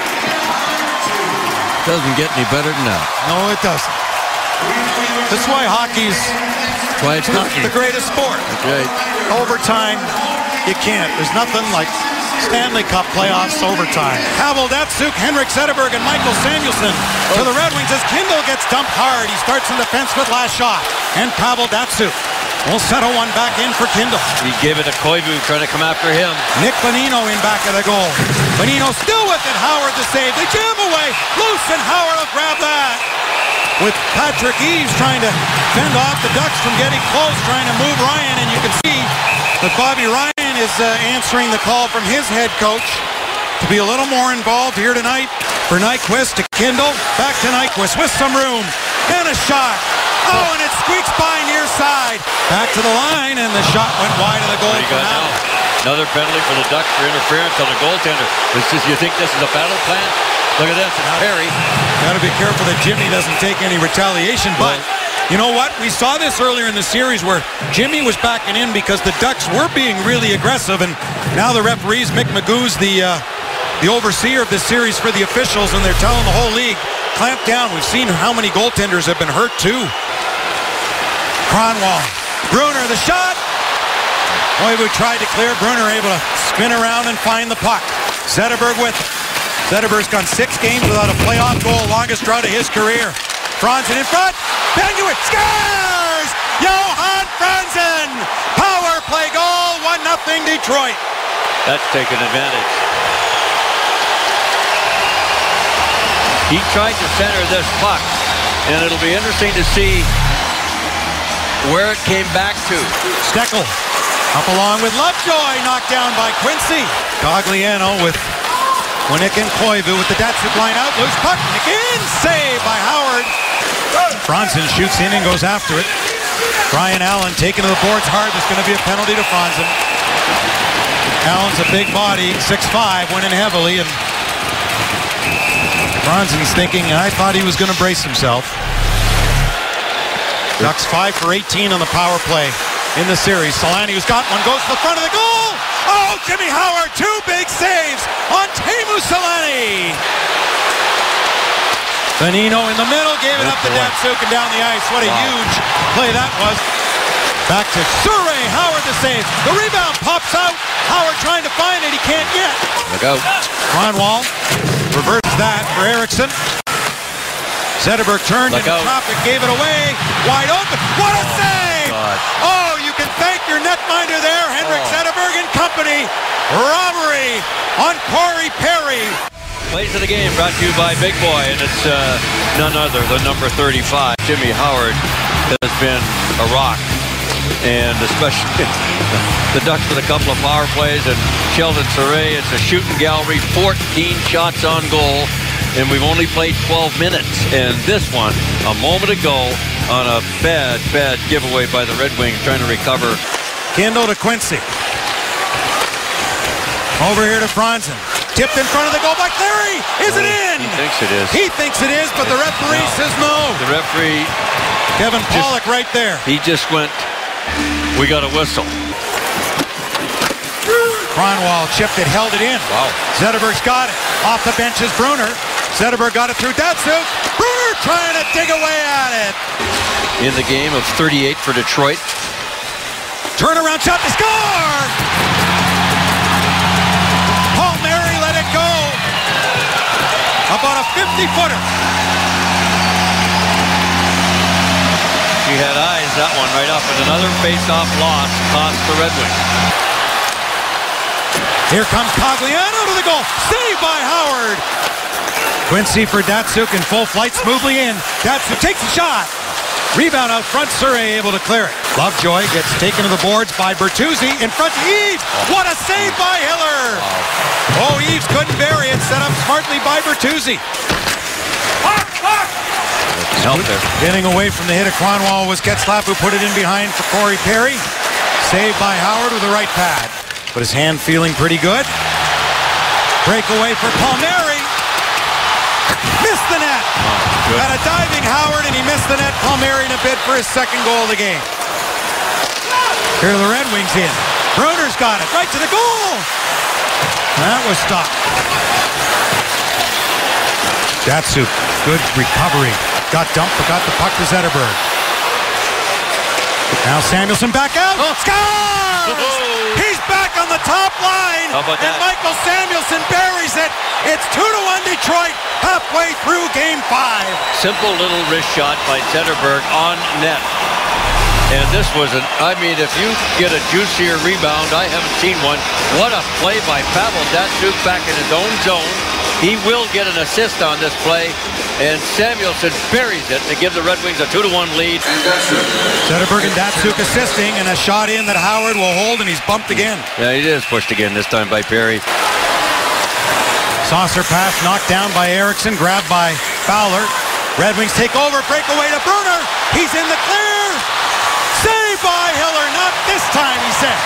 Doesn't get any better than that. No, it doesn't. That's why hockey's That's why it's hockey. the greatest sport. Okay. Overtime, you can't. There's nothing like Stanley Cup playoffs overtime. Pavel Datsyuk, Henrik Zetterberg, and Michael Samuelsson to the Red Wings as Kindle gets dumped hard. He starts in defense with last shot. And Pavel Datsyuk will settle one back in for Kindle. He gave it to Koivu trying to come after him. Nick Bonino in back of the goal. Bonino still with it. Howard the save. They jam away. Loose, and Howard will grab that. With Patrick Eaves trying to fend off the Ducks from getting close, trying to move Ryan, and you can see that Bobby Ryan is uh, answering the call from his head coach to be a little more involved here tonight. For Nyquist to Kindle, back to Nyquist with some room, and a shot. Oh, and it squeaks by near side. Back to the line, and the shot went wide of the goal. What do you got now? Another penalty for the Ducks for interference on the goaltender. This is, you think this is a battle plan? Look at this, it's Perry. Got to be careful that Jimmy doesn't take any retaliation, but you know what? We saw this earlier in the series where Jimmy was backing in because the Ducks were being really aggressive, and now the referees, Mick Magoo's the uh, the overseer of this series for the officials, and they're telling the whole league, clamp down. We've seen how many goaltenders have been hurt too. Kronwall, Brunner, the shot. Koivu tried to clear. Brunner able to spin around and find the puck. Zetterberg with it. Zetterberg's gone six games without a playoff goal, longest drought of his career. Franzen in front. Penguin scores! Johan Franzen! Power play goal, one nothing Detroit. That's taken advantage. He tried to center this puck, and it'll be interesting to see where it came back to. Steckel up along with Lovejoy, knocked down by Quincy. Cogliano with Winnick and Koivu with the Datsyuk line out. Loose puck. Again, save by Howard. Franzen shoots in and goes after it. Brian Allen taking to the boards hard. There's going to be a penalty to Franzen. Allen's a big body, six five, winning heavily, and Franzen's thinking, I thought he was going to brace himself. Ducks five for eighteen on the power play in the series. Solani, who's got one, goes to the front of the goal. Oh, Jimmy Howard, two big saves on Teemu Solani. Bonino in the middle, gave it up to Datsyuk and down the ice. What a wow. huge play that was. Back to Surrey, Howard the save. The rebound pops out. Howard trying to find it, he can't get. Look out. Kronwall reverses that for Eriksson. Zetterberg turned Look into out. traffic, gave it away. Wide open. What a Oh, save! God. Oh, you can thank your netminder there, Henrik Oh. Zetterberg and company. Robbery on Corey Perry. Plays of the game brought to you by Big Boy, and it's uh, none other than number thirty-five. Jimmy Howard has been a rock, and especially the Ducks with a couple of power plays, and Sheldon Surrey, it's a shooting gallery, fourteen shots on goal, and we've only played twelve minutes. And this one, a moment ago, on a bad, bad giveaway by the Red Wings, trying to recover. Kindle to Quincy. Over here to Franzen. Tipped in front of the goal by Cleary. Is it in? He thinks it is. He thinks it is, but the referee No. says no. The referee, Kevin Pollock right there. he just went, we got a whistle. Kronwall chipped it, held it in. Wow. Zetterberg's got it. Off the bench is Brunner. Zetterberg got it through Datsyuk. Brunner trying to dig away at it. In the game of thirty-eight for Detroit. Turnaround shot to score! Paul Mary let it go. About a fifty-footer. She had eyes that one right up, and another face-off loss cost the Red Wings. Here comes Cogliano to the goal. Saved by Howard. Quincy for Datsyuk in full flight, smoothly in. Datsyuk takes a shot. Rebound out front, Surrey able to clear it. Lovejoy gets taken to the boards by Bertuzzi. In front to Eaves. What a save by Hiller. Oh, Eaves couldn't bury it. Set up smartly by Bertuzzi. Help there. Getting away from the hit of Kronwall was Getzlaf, who put it in behind for Corey Perry. Saved by Howard with the right pad. But his hand feeling pretty good. Breakaway for Palmieri. Missed the net. Oh, Had a diving Howard, and he missed the net. Palmieri in a bid for his second goal of the game. Here are the Red Wings in. Brunner's got it right to the goal. That was stopped. Datsuk, good recovery. Got dumped, but got the puck to Zetterberg. Now Samuelsson back out. Oh. Scores! Oh. He's back on the top line. How about and that? Michael Samuelsson buries it. It's two to one Detroit halfway through game five. Simple little wrist shot by Zetterberg on net. And this was an, I mean, if you get a juicier rebound, I haven't seen one. What a play by Pavel Datsuk back in his own zone. He will get an assist on this play, and Samuelsson buries it to give the Red Wings a two to one lead. Zetterberg and Datsuk assisting, and a shot in that Howard will hold, and he's bumped again. Yeah, he is pushed again, this time by Perry. Saucer pass knocked down by Eriksson, grabbed by Fowler. Red Wings take over, breakaway to Bruner. He's in the clear. Saved by Hiller, not this time, he says.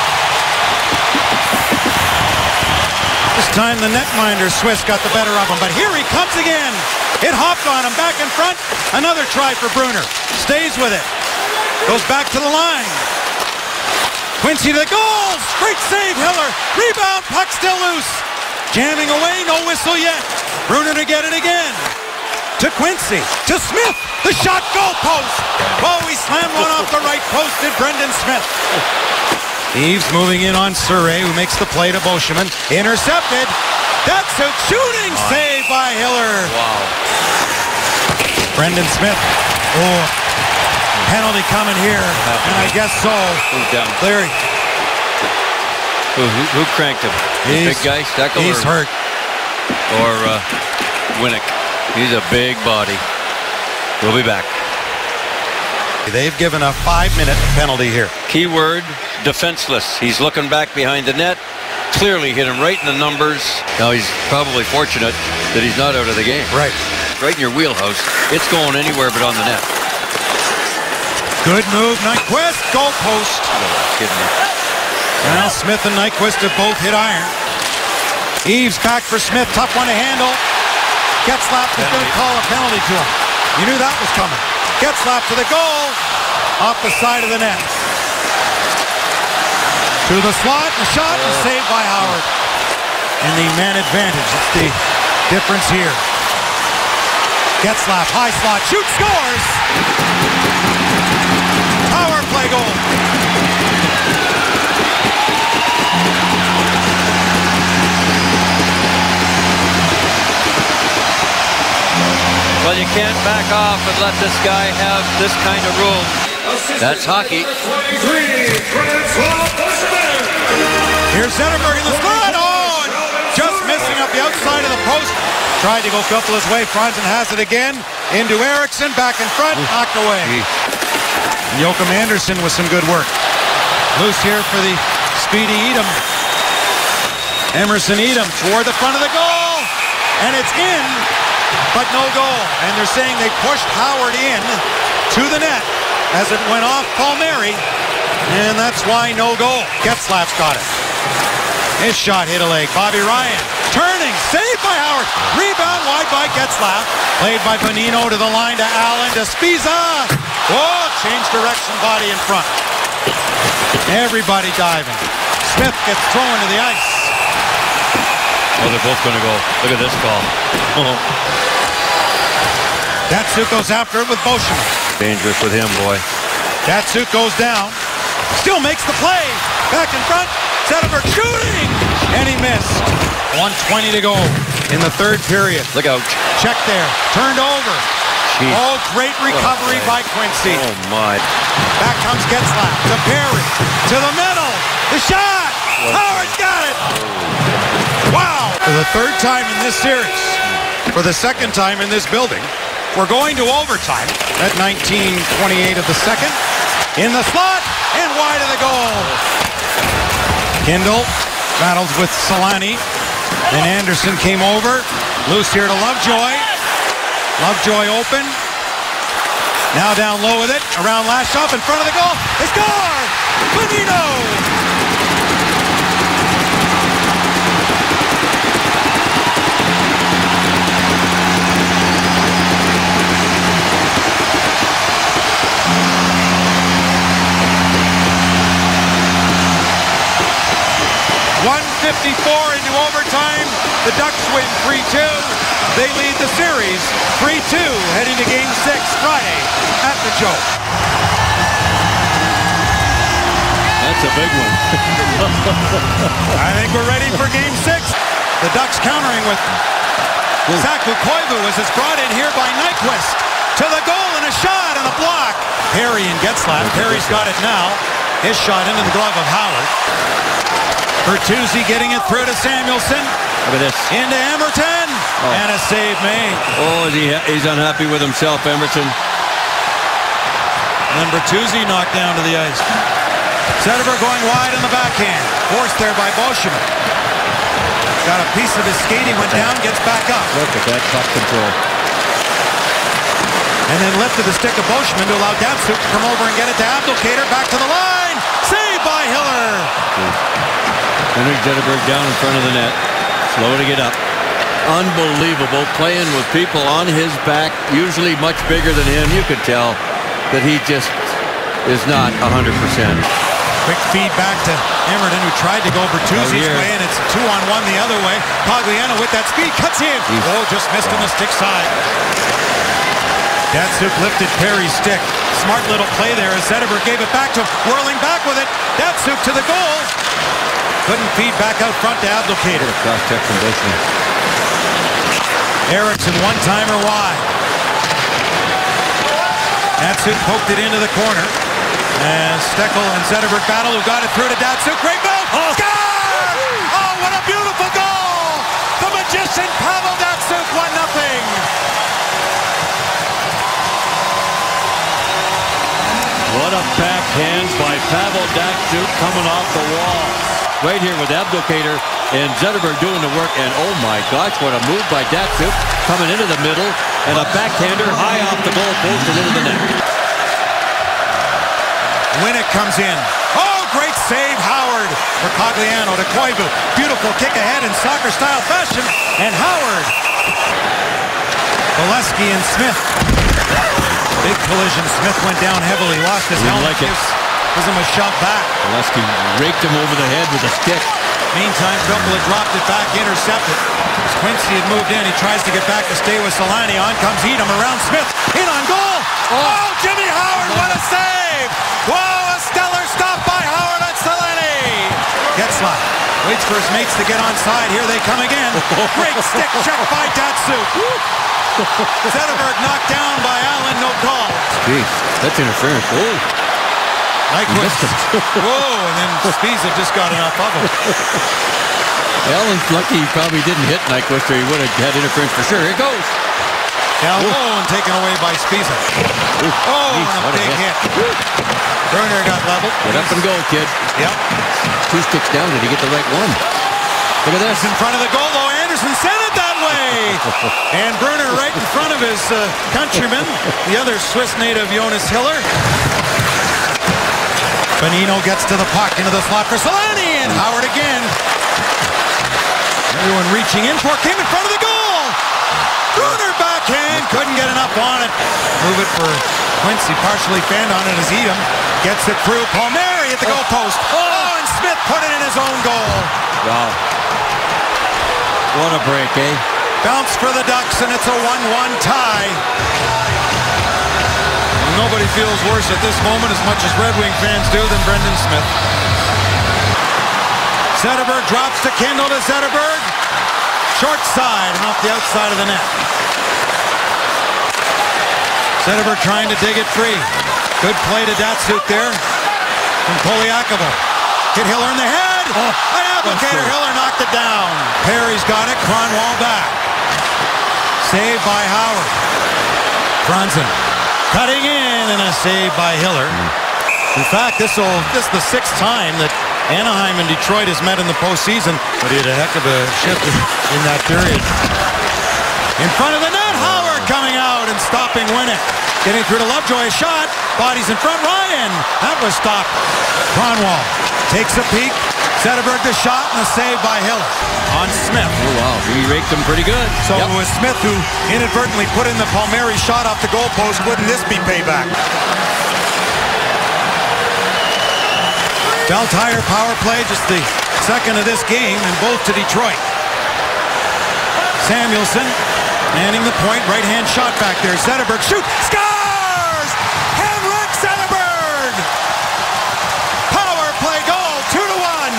This time the netminder Swiss got the better of him, but here he comes again. It hopped on him, back in front. Another try for Bruner. Stays with it. Goes back to the line. Quincy to the goal. Great save, Hiller. Rebound, puck still loose. Jamming away, no whistle yet. Bruner to get it again. To Quincy, to Smith. The shot, goal post. Oh, he slammed one off the right post, did Brendan Smith. Eves moving in on Surrey, who makes the play to Boschman. Intercepted. That's a shooting oh. save by Hiller. Wow. Brendan Smith. Oh, penalty coming here. And I guess so. Who's down? Cleary. Who, who, who cranked him? The big guy, Steckel? He's or, hurt. Or uh, Winnick. He's a big body. We'll be back. They've given a five-minute penalty here. Keyword, defenseless. He's looking back behind the net. Clearly hit him right in the numbers. Now he's probably fortunate that he's not out of the game. Right. Right in your wheelhouse. It's going anywhere but on the net. Good move, Nyquist. Goal post. Oh, kidding me. Well, Smith and Nyquist have both hit iron. Eves back for Smith. Tough one to handle. Getzlaf is going to call a penalty to him. You knew that was coming. Getzlaf to the goal. Off the side of the net. To the slot. The shot is saved by Howard. And the man advantage. It's the difference here. Getzlaf, high slot. Shoot, scores. Power play goal. Well, you can't back off and let this guy have this kind of room. That's hockey. Here's Zetterberg in the slot. Oh, and just missing up the outside of the post. Tried to go couple his way. Franzen has it again. Into Eriksson. Back in front. Knocked away. And Joachim Andersen with some good work. Loose here for the speedy Edom. Emerson Edom toward the front of the goal. And it's in. But no goal. And they're saying they pushed Howard in to the net as it went off Palmieri. And that's why no goal. Getzlaf's got it. His shot hit a leg. Bobby Ryan turning. Saved by Howard. Rebound wide by Getzlaf. Played by Bonino to the line to Allen to Spiza. Oh, change direction, body in front. Everybody diving. Smith gets thrown to the ice. Oh, they're both going to go. Look at this call. Oh. Datsuk goes after it with Boschman. Dangerous with him, boy. Datsuk goes down. Still makes the play. Back in front. Zetterberg shooting. And he missed. one twenty to go in the third period. Look out. Check there. Turned over. Jeez. Oh, great recovery oh, by Quincy. Oh, my. Back comes Getzlaf to Perry. To the middle. The shot. Howard's got it. Wow. For the third time in this series. For the second time in this building. We're going to overtime at nineteen twenty-eight of the second. In the slot and wide of the goal. Kindle battles with Solani. And Anderson came over. Loose here to Lovejoy. Lovejoy open. Now down low with it. Around Lashoff in front of the goal. They score! Bonino! one fifty-four into overtime. The Ducks win three two. They lead the series three two, heading to Game six Friday at the Joe. That's a big one. I think we're ready for Game six. The Ducks countering with Saku Koivu as it's brought in here by Nyquist. To the goal and a shot and a block. Perry and Getzlaf. Perry's got it now. His shot into the glove of Howard. Bertuzzi getting it through to Samuelson. Look at this. Into Emerton. Oh. And a save made. Oh, is he, he's unhappy with himself, Emerson. And then Bertuzzi knocked down to the ice. Zetterberg going wide on the backhand. Forced there by Beauchemin. Got a piece of his skating, went down, gets back up. Look at that puck control. And then lifted the stick of Beauchemin to allow Datsuk to come over and get it to Abdelkader. Back to the line. Saved by Hiller. Henrik Zetterberg down in front of the net. Slow to get up. Unbelievable. Playing with people on his back, usually much bigger than him. You could tell that he just is not one hundred percent. Quick feed back to Emerton, who tried to go Bertuzzi's oh, way, and it's two on one the other way. Cogliano with that speed, cuts in. He's oh, just missed oh. on the stick side. Datsuk lifted Perry's stick. Smart little play there as Zetterberg gave it back to him. Whirling back with it. Datsuk to the goal. Couldn't feed back out front to Abdelkader. Cross-check from Beauchemin. Eriksson one-timer wide. Datsuk poked it into the corner. And Steckel and Zetterberg battle, who got it through to Datsuk. Great move! Oh. Score! Oh, what a beautiful goal! The magician Pavel Datsuk, one nothing. What a backhand by Pavel Datsuk coming off the wall. Right here with Abdelkader and Zetterberg doing the work. And oh my gosh, what a move by Datsuk. Coming into the middle. And a backhander high off the goal post and into the net. Winnick comes in. Oh, great save, Howard, for Cogliano to Koivu. Beautiful kick ahead in soccer-style fashion. And Howard. Bolesky and Smith. Big collision. Smith went down heavily, lost his helmet. Like it. Gives him a shove back. Bolesky raked him over the head with a stick. Meantime, Drupal had dropped it back, intercepted. As Quincy had moved in, he tries to get back to stay with Solani. On comes Edom around Smith. In on goal. Oh, oh Jimmy Howard, what a save! Whoa, a stellar stop by Howard on Solani. Getzlaf waits for his mates to get onside. Here they come again. Great stick check by Datsuk. Zetterberg knocked down by Allen, no call. Jeez, that's interference. Oh. Nyquist. Whoa, and then Spiza just got enough of him. Allen's lucky he probably didn't hit Nyquist, or he would have had interference for sure. Here it goes. Down low and taken away by Spiza. Oh, Jeez, and a big a hit. hit. Brunner got leveled. Get up and go, kid. Yep. Two sticks down. Did he get the right one? Look at this. He's in front of the goal, though. Anderson sent it that way. And Brunner right in front of his uh, countryman, the other Swiss native, Jonas Hiller. Bonino gets to the puck, into the slot for Solani, and Howard again. Everyone reaching in for, came in front of the goal. Brunner backhand, couldn't get enough on it. Move it for Quincy, partially fanned on it as Edom gets it through. Palmieri at the goal post. Oh, and Smith put it in his own goal. Wow. What a break, eh? Bounce for the Ducks, and it's a one one tie. Nobody feels worse at this moment as much as Red Wing fans do than Brendan Smith. Zetterberg drops to Kendall to Zetterberg. Short side and off the outside of the net. Zetterberg trying to dig it free. Good play to Datsuk there from Polyakovo. Hit Hiller in the head. Oh, an applicator. Hiller knocked it down. Perry's got it. Kronwall back. Saved by Howard. Franzen cutting in, and a save by Hiller. In fact, this will this is the sixth time that Anaheim and Detroit has met in the postseason, but he had a heck of a shift in that period. In front of the net, Howard coming out and stopping Winnick. Getting through to Lovejoy, a shot. Bodies in front, Ryan. That was stopped. Kronwall takes a peek. Zetterberg the shot, and a save by Hiller on Smith. Oh, wow. He raked him pretty good. So yep. It was Smith who inadvertently put in the Palmieri shot off the goalpost. Wouldn't this be payback? Bell Tire power play, just the second of this game, and both to Detroit. Samuelson manning the point, right-hand shot back there. Zetterberg shoot, scores! Henrik Zetterberg! Power play goal, two to one.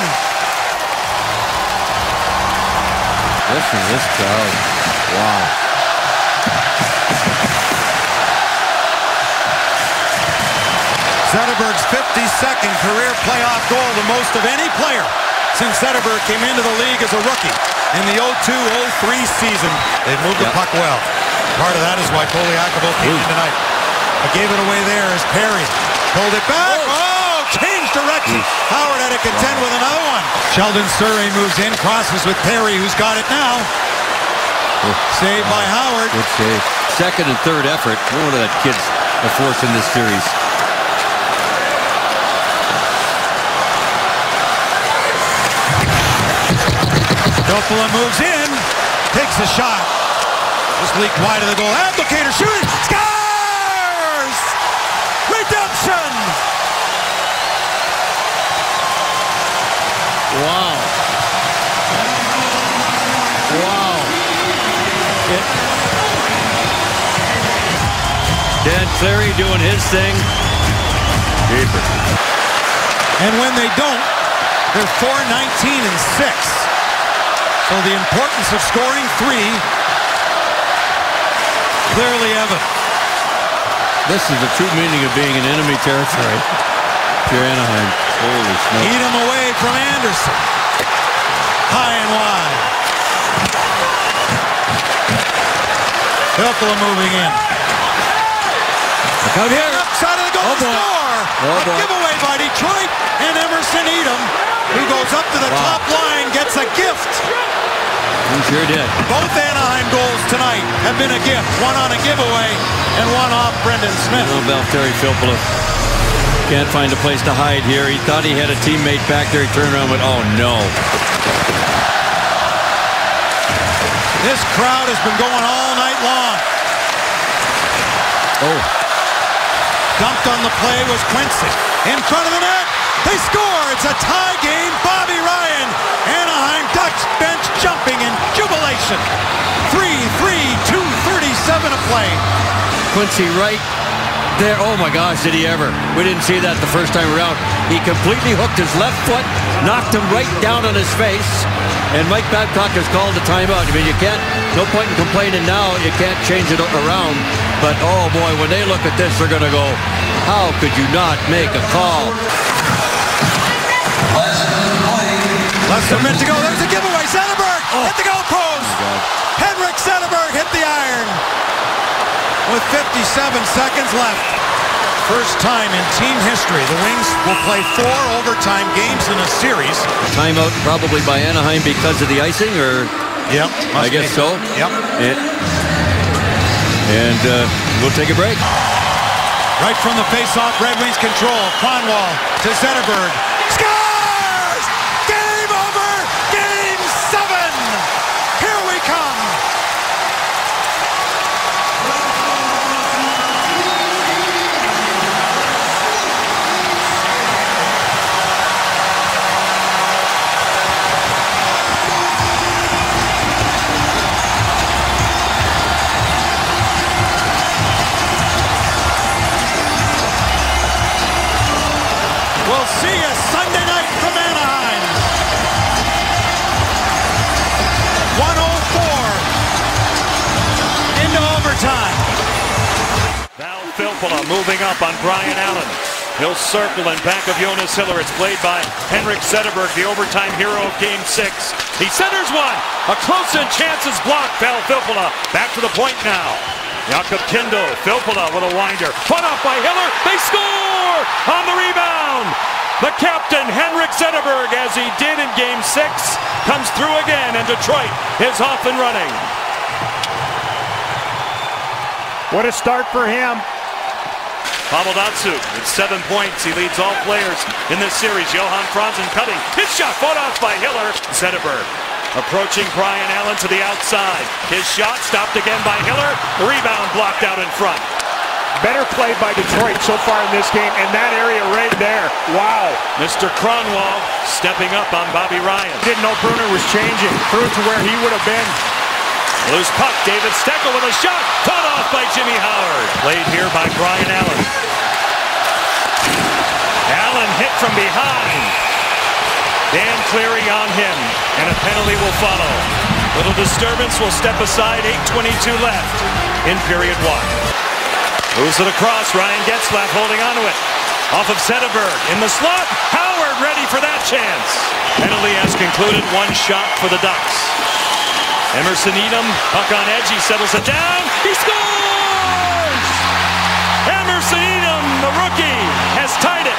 Listen to this crowd. Wow. Zetterberg's fifty-second career playoff goal, the most of any player since Zetterberg came into the league as a rookie in the oh two oh three season. They've moved yep. the puck well. Part of that is why Poliakovo came in tonight. But gave it away there as Perry pulled it back. Oh, oh changed direction. Oof. Howard had to contend wow. with another one. Sheldon Surrey moves in, crosses with Perry, who's got it now. Oof. Saved wow. by Howard. Good save. Second and third effort. What are that kid's a force in this series? Filppula moves in, takes a shot. Just leaked wide of the goal. Abdelkader shooting, scores! Redemption! Wow. Wow. It... Dan Cleary doing his thing. Keeper. And when they don't, they're four nineteen and six. So the importance of scoring three, clearly evident. This is the true meaning of being in enemy territory. Pure Anaheim. Holy smoke. Eat him away from Anderson. High and wide. Filppula moving in. Look out here. Outside of the goal oh, to score. Oh, a giveaway by Detroit, and Emerson Edom, who goes up to the wow. top line, gets a gift. He sure did. Both Anaheim goals tonight have been a gift. One on a giveaway and one off Brendan Smith. Oh, Valtteri Filppula can't find a place to hide here. He thought he had a teammate back there. He turned around and went, oh no. This crowd has been going all night long. Oh. Dumped on the play was Quincy. In front of the net. They score. It's a tie game. Bobby Ryan. Anaheim Ducks bench jumping in jubilation. three three, two thirty-seven to play. Quincy right there. Oh my gosh, did he ever. We didn't see that the first time around. He completely hooked his left foot, knocked him right down on his face, and Mike Babcock has called a timeout. I mean, you can't, no point in complaining now. You can't change it around. But oh boy, when they look at this, they're going to go, how could you not make a call? Less than a minute to go. There's a giveaway. Zetterberg oh. hit the goal post. Oh Henrik Zetterberg hit the iron with fifty-seven seconds left. First time in team history, the Wings will play four overtime games in a series. Timeout probably by Anaheim because of the icing, or yep, I guess be. so. Yep. And, and uh, we'll take a break. Right from the face-off, Red Wings control. Kronwall to Zetterberg. Scores! Game over! Game seven! Here we come! We'll see you Sunday night from Anaheim. one oh four into overtime. Val Filppula moving up on Brian Allen. He'll circle in back of Jonas Hiller. It's played by Henrik Zetterberg, the overtime hero of Game six. He centers one. A close-in chance is blocked. Val Filppula back to the point now. Jakob Kindl, Filppula with a winder. Put up by Hiller. They score on the rebound. The captain, Henrik Zetterberg, as he did in Game six, comes through again, and Detroit is off and running. What a start for him. Pavel Datsyuk with seven points. He leads all players in this series. Johan Franzen cutting. His shot fought off by Hiller. Zetterberg approaching Brian Allen to the outside. His shot stopped again by Hiller. The rebound blocked out in front. Better play by Detroit so far in this game, and that area right there. Wow. Mister Kronwall stepping up on Bobby Ryan. Didn't know Bruner was changing. Threw it to where he would have been. Loose puck, David Steckel with a shot. Fought off by Jimmy Howard. Played here by Brian Allen. Allen hit from behind. Dan Cleary on him, and a penalty will follow. Little disturbance, will step aside, eight twenty-two left in period one. Moves it across, Ryan Getzlaf holding onto it. Off of Zetterberg, in the slot, Howard ready for that chance. Penalty has concluded, one shot for the Ducks. Emerson Edom, puck on edge, he settles it down, he scores! Emerson Edom, the rookie, has tied it.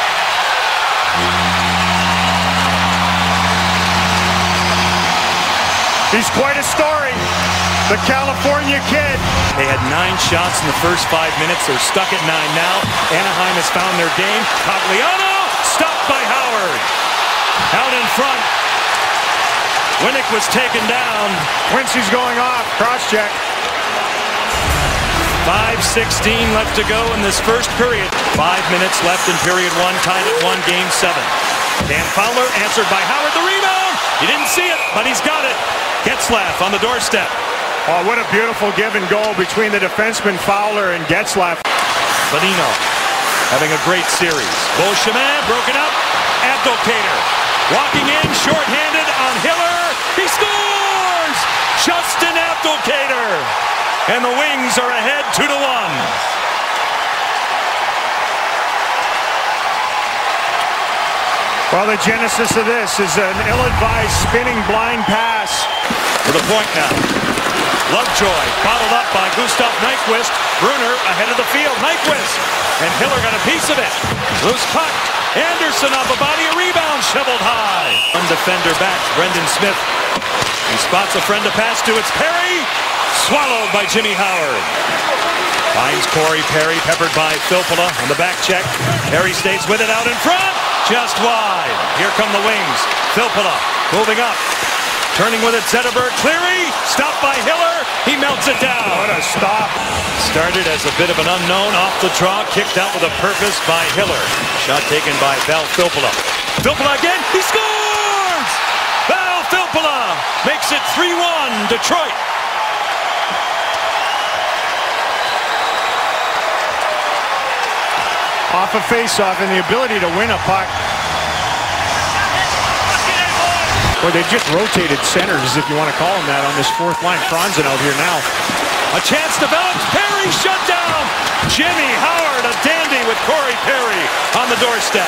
He's quite a story, the California kid. They had nine shots in the first five minutes. They're stuck at nine now. Anaheim has found their game. Cogliano stopped by Howard. Out in front. Winnick was taken down. Quincy's going off. Cross-check. five sixteen left to go in this first period. Five minutes left in period one. Tied at one, game seven. Dan Fowler answered by Howard. The rebound. You didn't see it, but he's got it. Getzlaf on the doorstep. Oh, what a beautiful give and go between the defenseman Fowler and Getzlaf. Bonino having a great series. Beauchemin broken up. Abdelkader walking in, shorthanded on Hiller. He scores! Justin Abdelkader. And the Wings are ahead two to one. Well, the genesis of this is an ill-advised spinning blind pass. With a point now. Lovejoy bottled up by Gustav Nyquist. Bruner ahead of the field. Nyquist. And Hiller got a piece of it. Loose puck. Anderson off the body. A rebound shoveled high. One defender back. Brendan Smith. He spots a friend to pass to. It's Perry. Swallowed by Jimmy Howard. Finds Corey Perry. Peppered by Filppula on the back check. Perry stays with it out in front. Just wide. Here come the Wings. Filppula moving up. Turning with it, Zetterberg. Cleary, stopped by Hiller. He melts it down. What a stop. Started as a bit of an unknown, off the draw, kicked out with a purpose by Hiller. Shot taken by Val Filppula. Filppula again, he scores! Val Filppula makes it three one, Detroit. Off a face-off and the ability to win a puck. Boy, they just rotated centers, if you want to call them that, on this fourth line. Franzen out here now. A chance develops. Perry shut down. Jimmy Howard, a dandy with Corey Perry on the doorstep.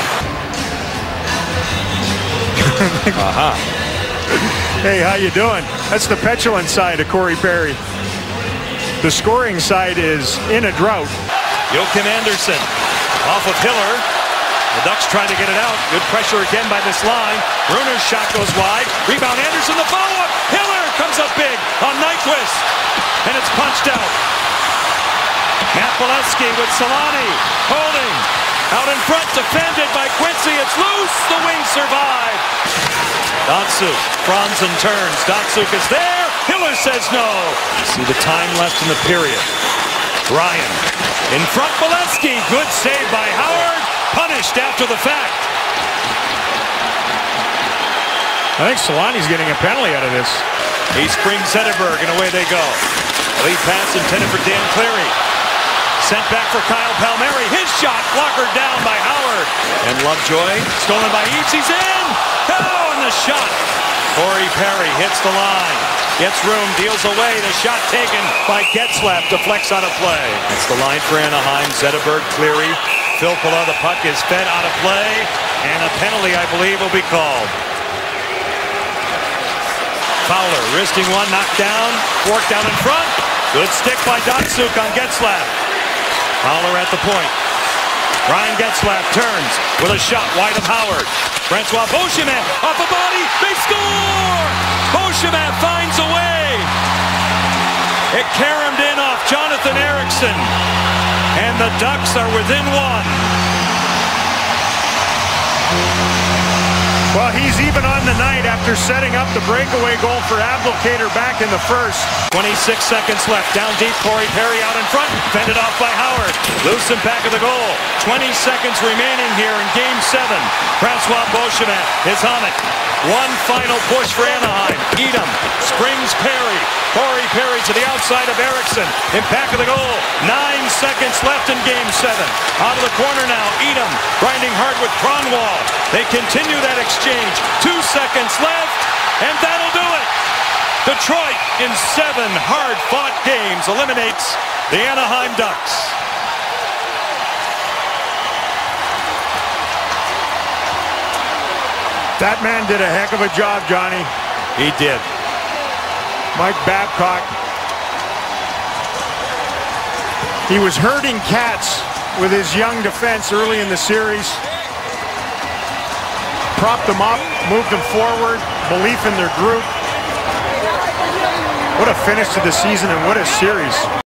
uh-huh. Hey, how you doing? That's the petulant side of Corey Perry. The scoring side is in a drought. Joachim Anderson off of Hiller. The Ducks trying to get it out. Good pressure again by this line. Bruner's shot goes wide. Rebound Anderson, the follow-up. Hiller comes up big on Nyquist. And it's punched out. Matt Bolesky with Solani. Holding. Out in front, defended by Quincy. It's loose. The Wings survive. Datsuk. Franzen turns. Datsuk is there. Hiller says no. See the time left in the period. Ryan. In front, Bolesky. Good save by Howard. Punished after the fact. I think Solani's getting a penalty out of this. He springs Zetterberg, and away they go. A lead pass intended for Dan Cleary. Sent back for Kyle Palmieri. His shot blockered down by Howard. And Lovejoy, stolen by Eaves. He's in. Oh, and the shot. Corey Perry hits the line. Gets room, deals away. The shot taken by Getzlaf. Deflects on a play. That's the line for Anaheim. Zetterberg, Cleary. Filppula, the puck is fed out of play, and a penalty, I believe, will be called. Fowler risking one, knocked down, forked down in front. Good stick by Datsuk on Getzlaf. Fowler at the point. Ryan Getzlaf turns with a shot wide of Howard. Francois Beauchemin off the body. They score! Beauchemin finds a way. It caromed in off Jonathan Ericsson. And the Ducks are within one. Well, he's even on the night after setting up the breakaway goal for Abdelkader back in the first. twenty-six seconds left. Down deep, Corey Perry out in front. Fended off by Howard. Loose in back of the goal. twenty seconds remaining here in Game seven. Francois Beauchemin is on it. One final push for Anaheim. Edom springs Perry. Corey Perry to the outside of Eriksson. In back of the goal. Nine seconds left in Game seven. Out of the corner now. Edom grinding hard with Kronwall. They continue that exchange. Two seconds left, and that'll do it. Detroit, in seven hard-fought games, eliminates the Anaheim Ducks. That man did a heck of a job, Johnny. He did. Mike Babcock. He was herding cats with his young defense early in the series. Propped them up, moved them forward, belief in their group. What a finish to the season and what a series.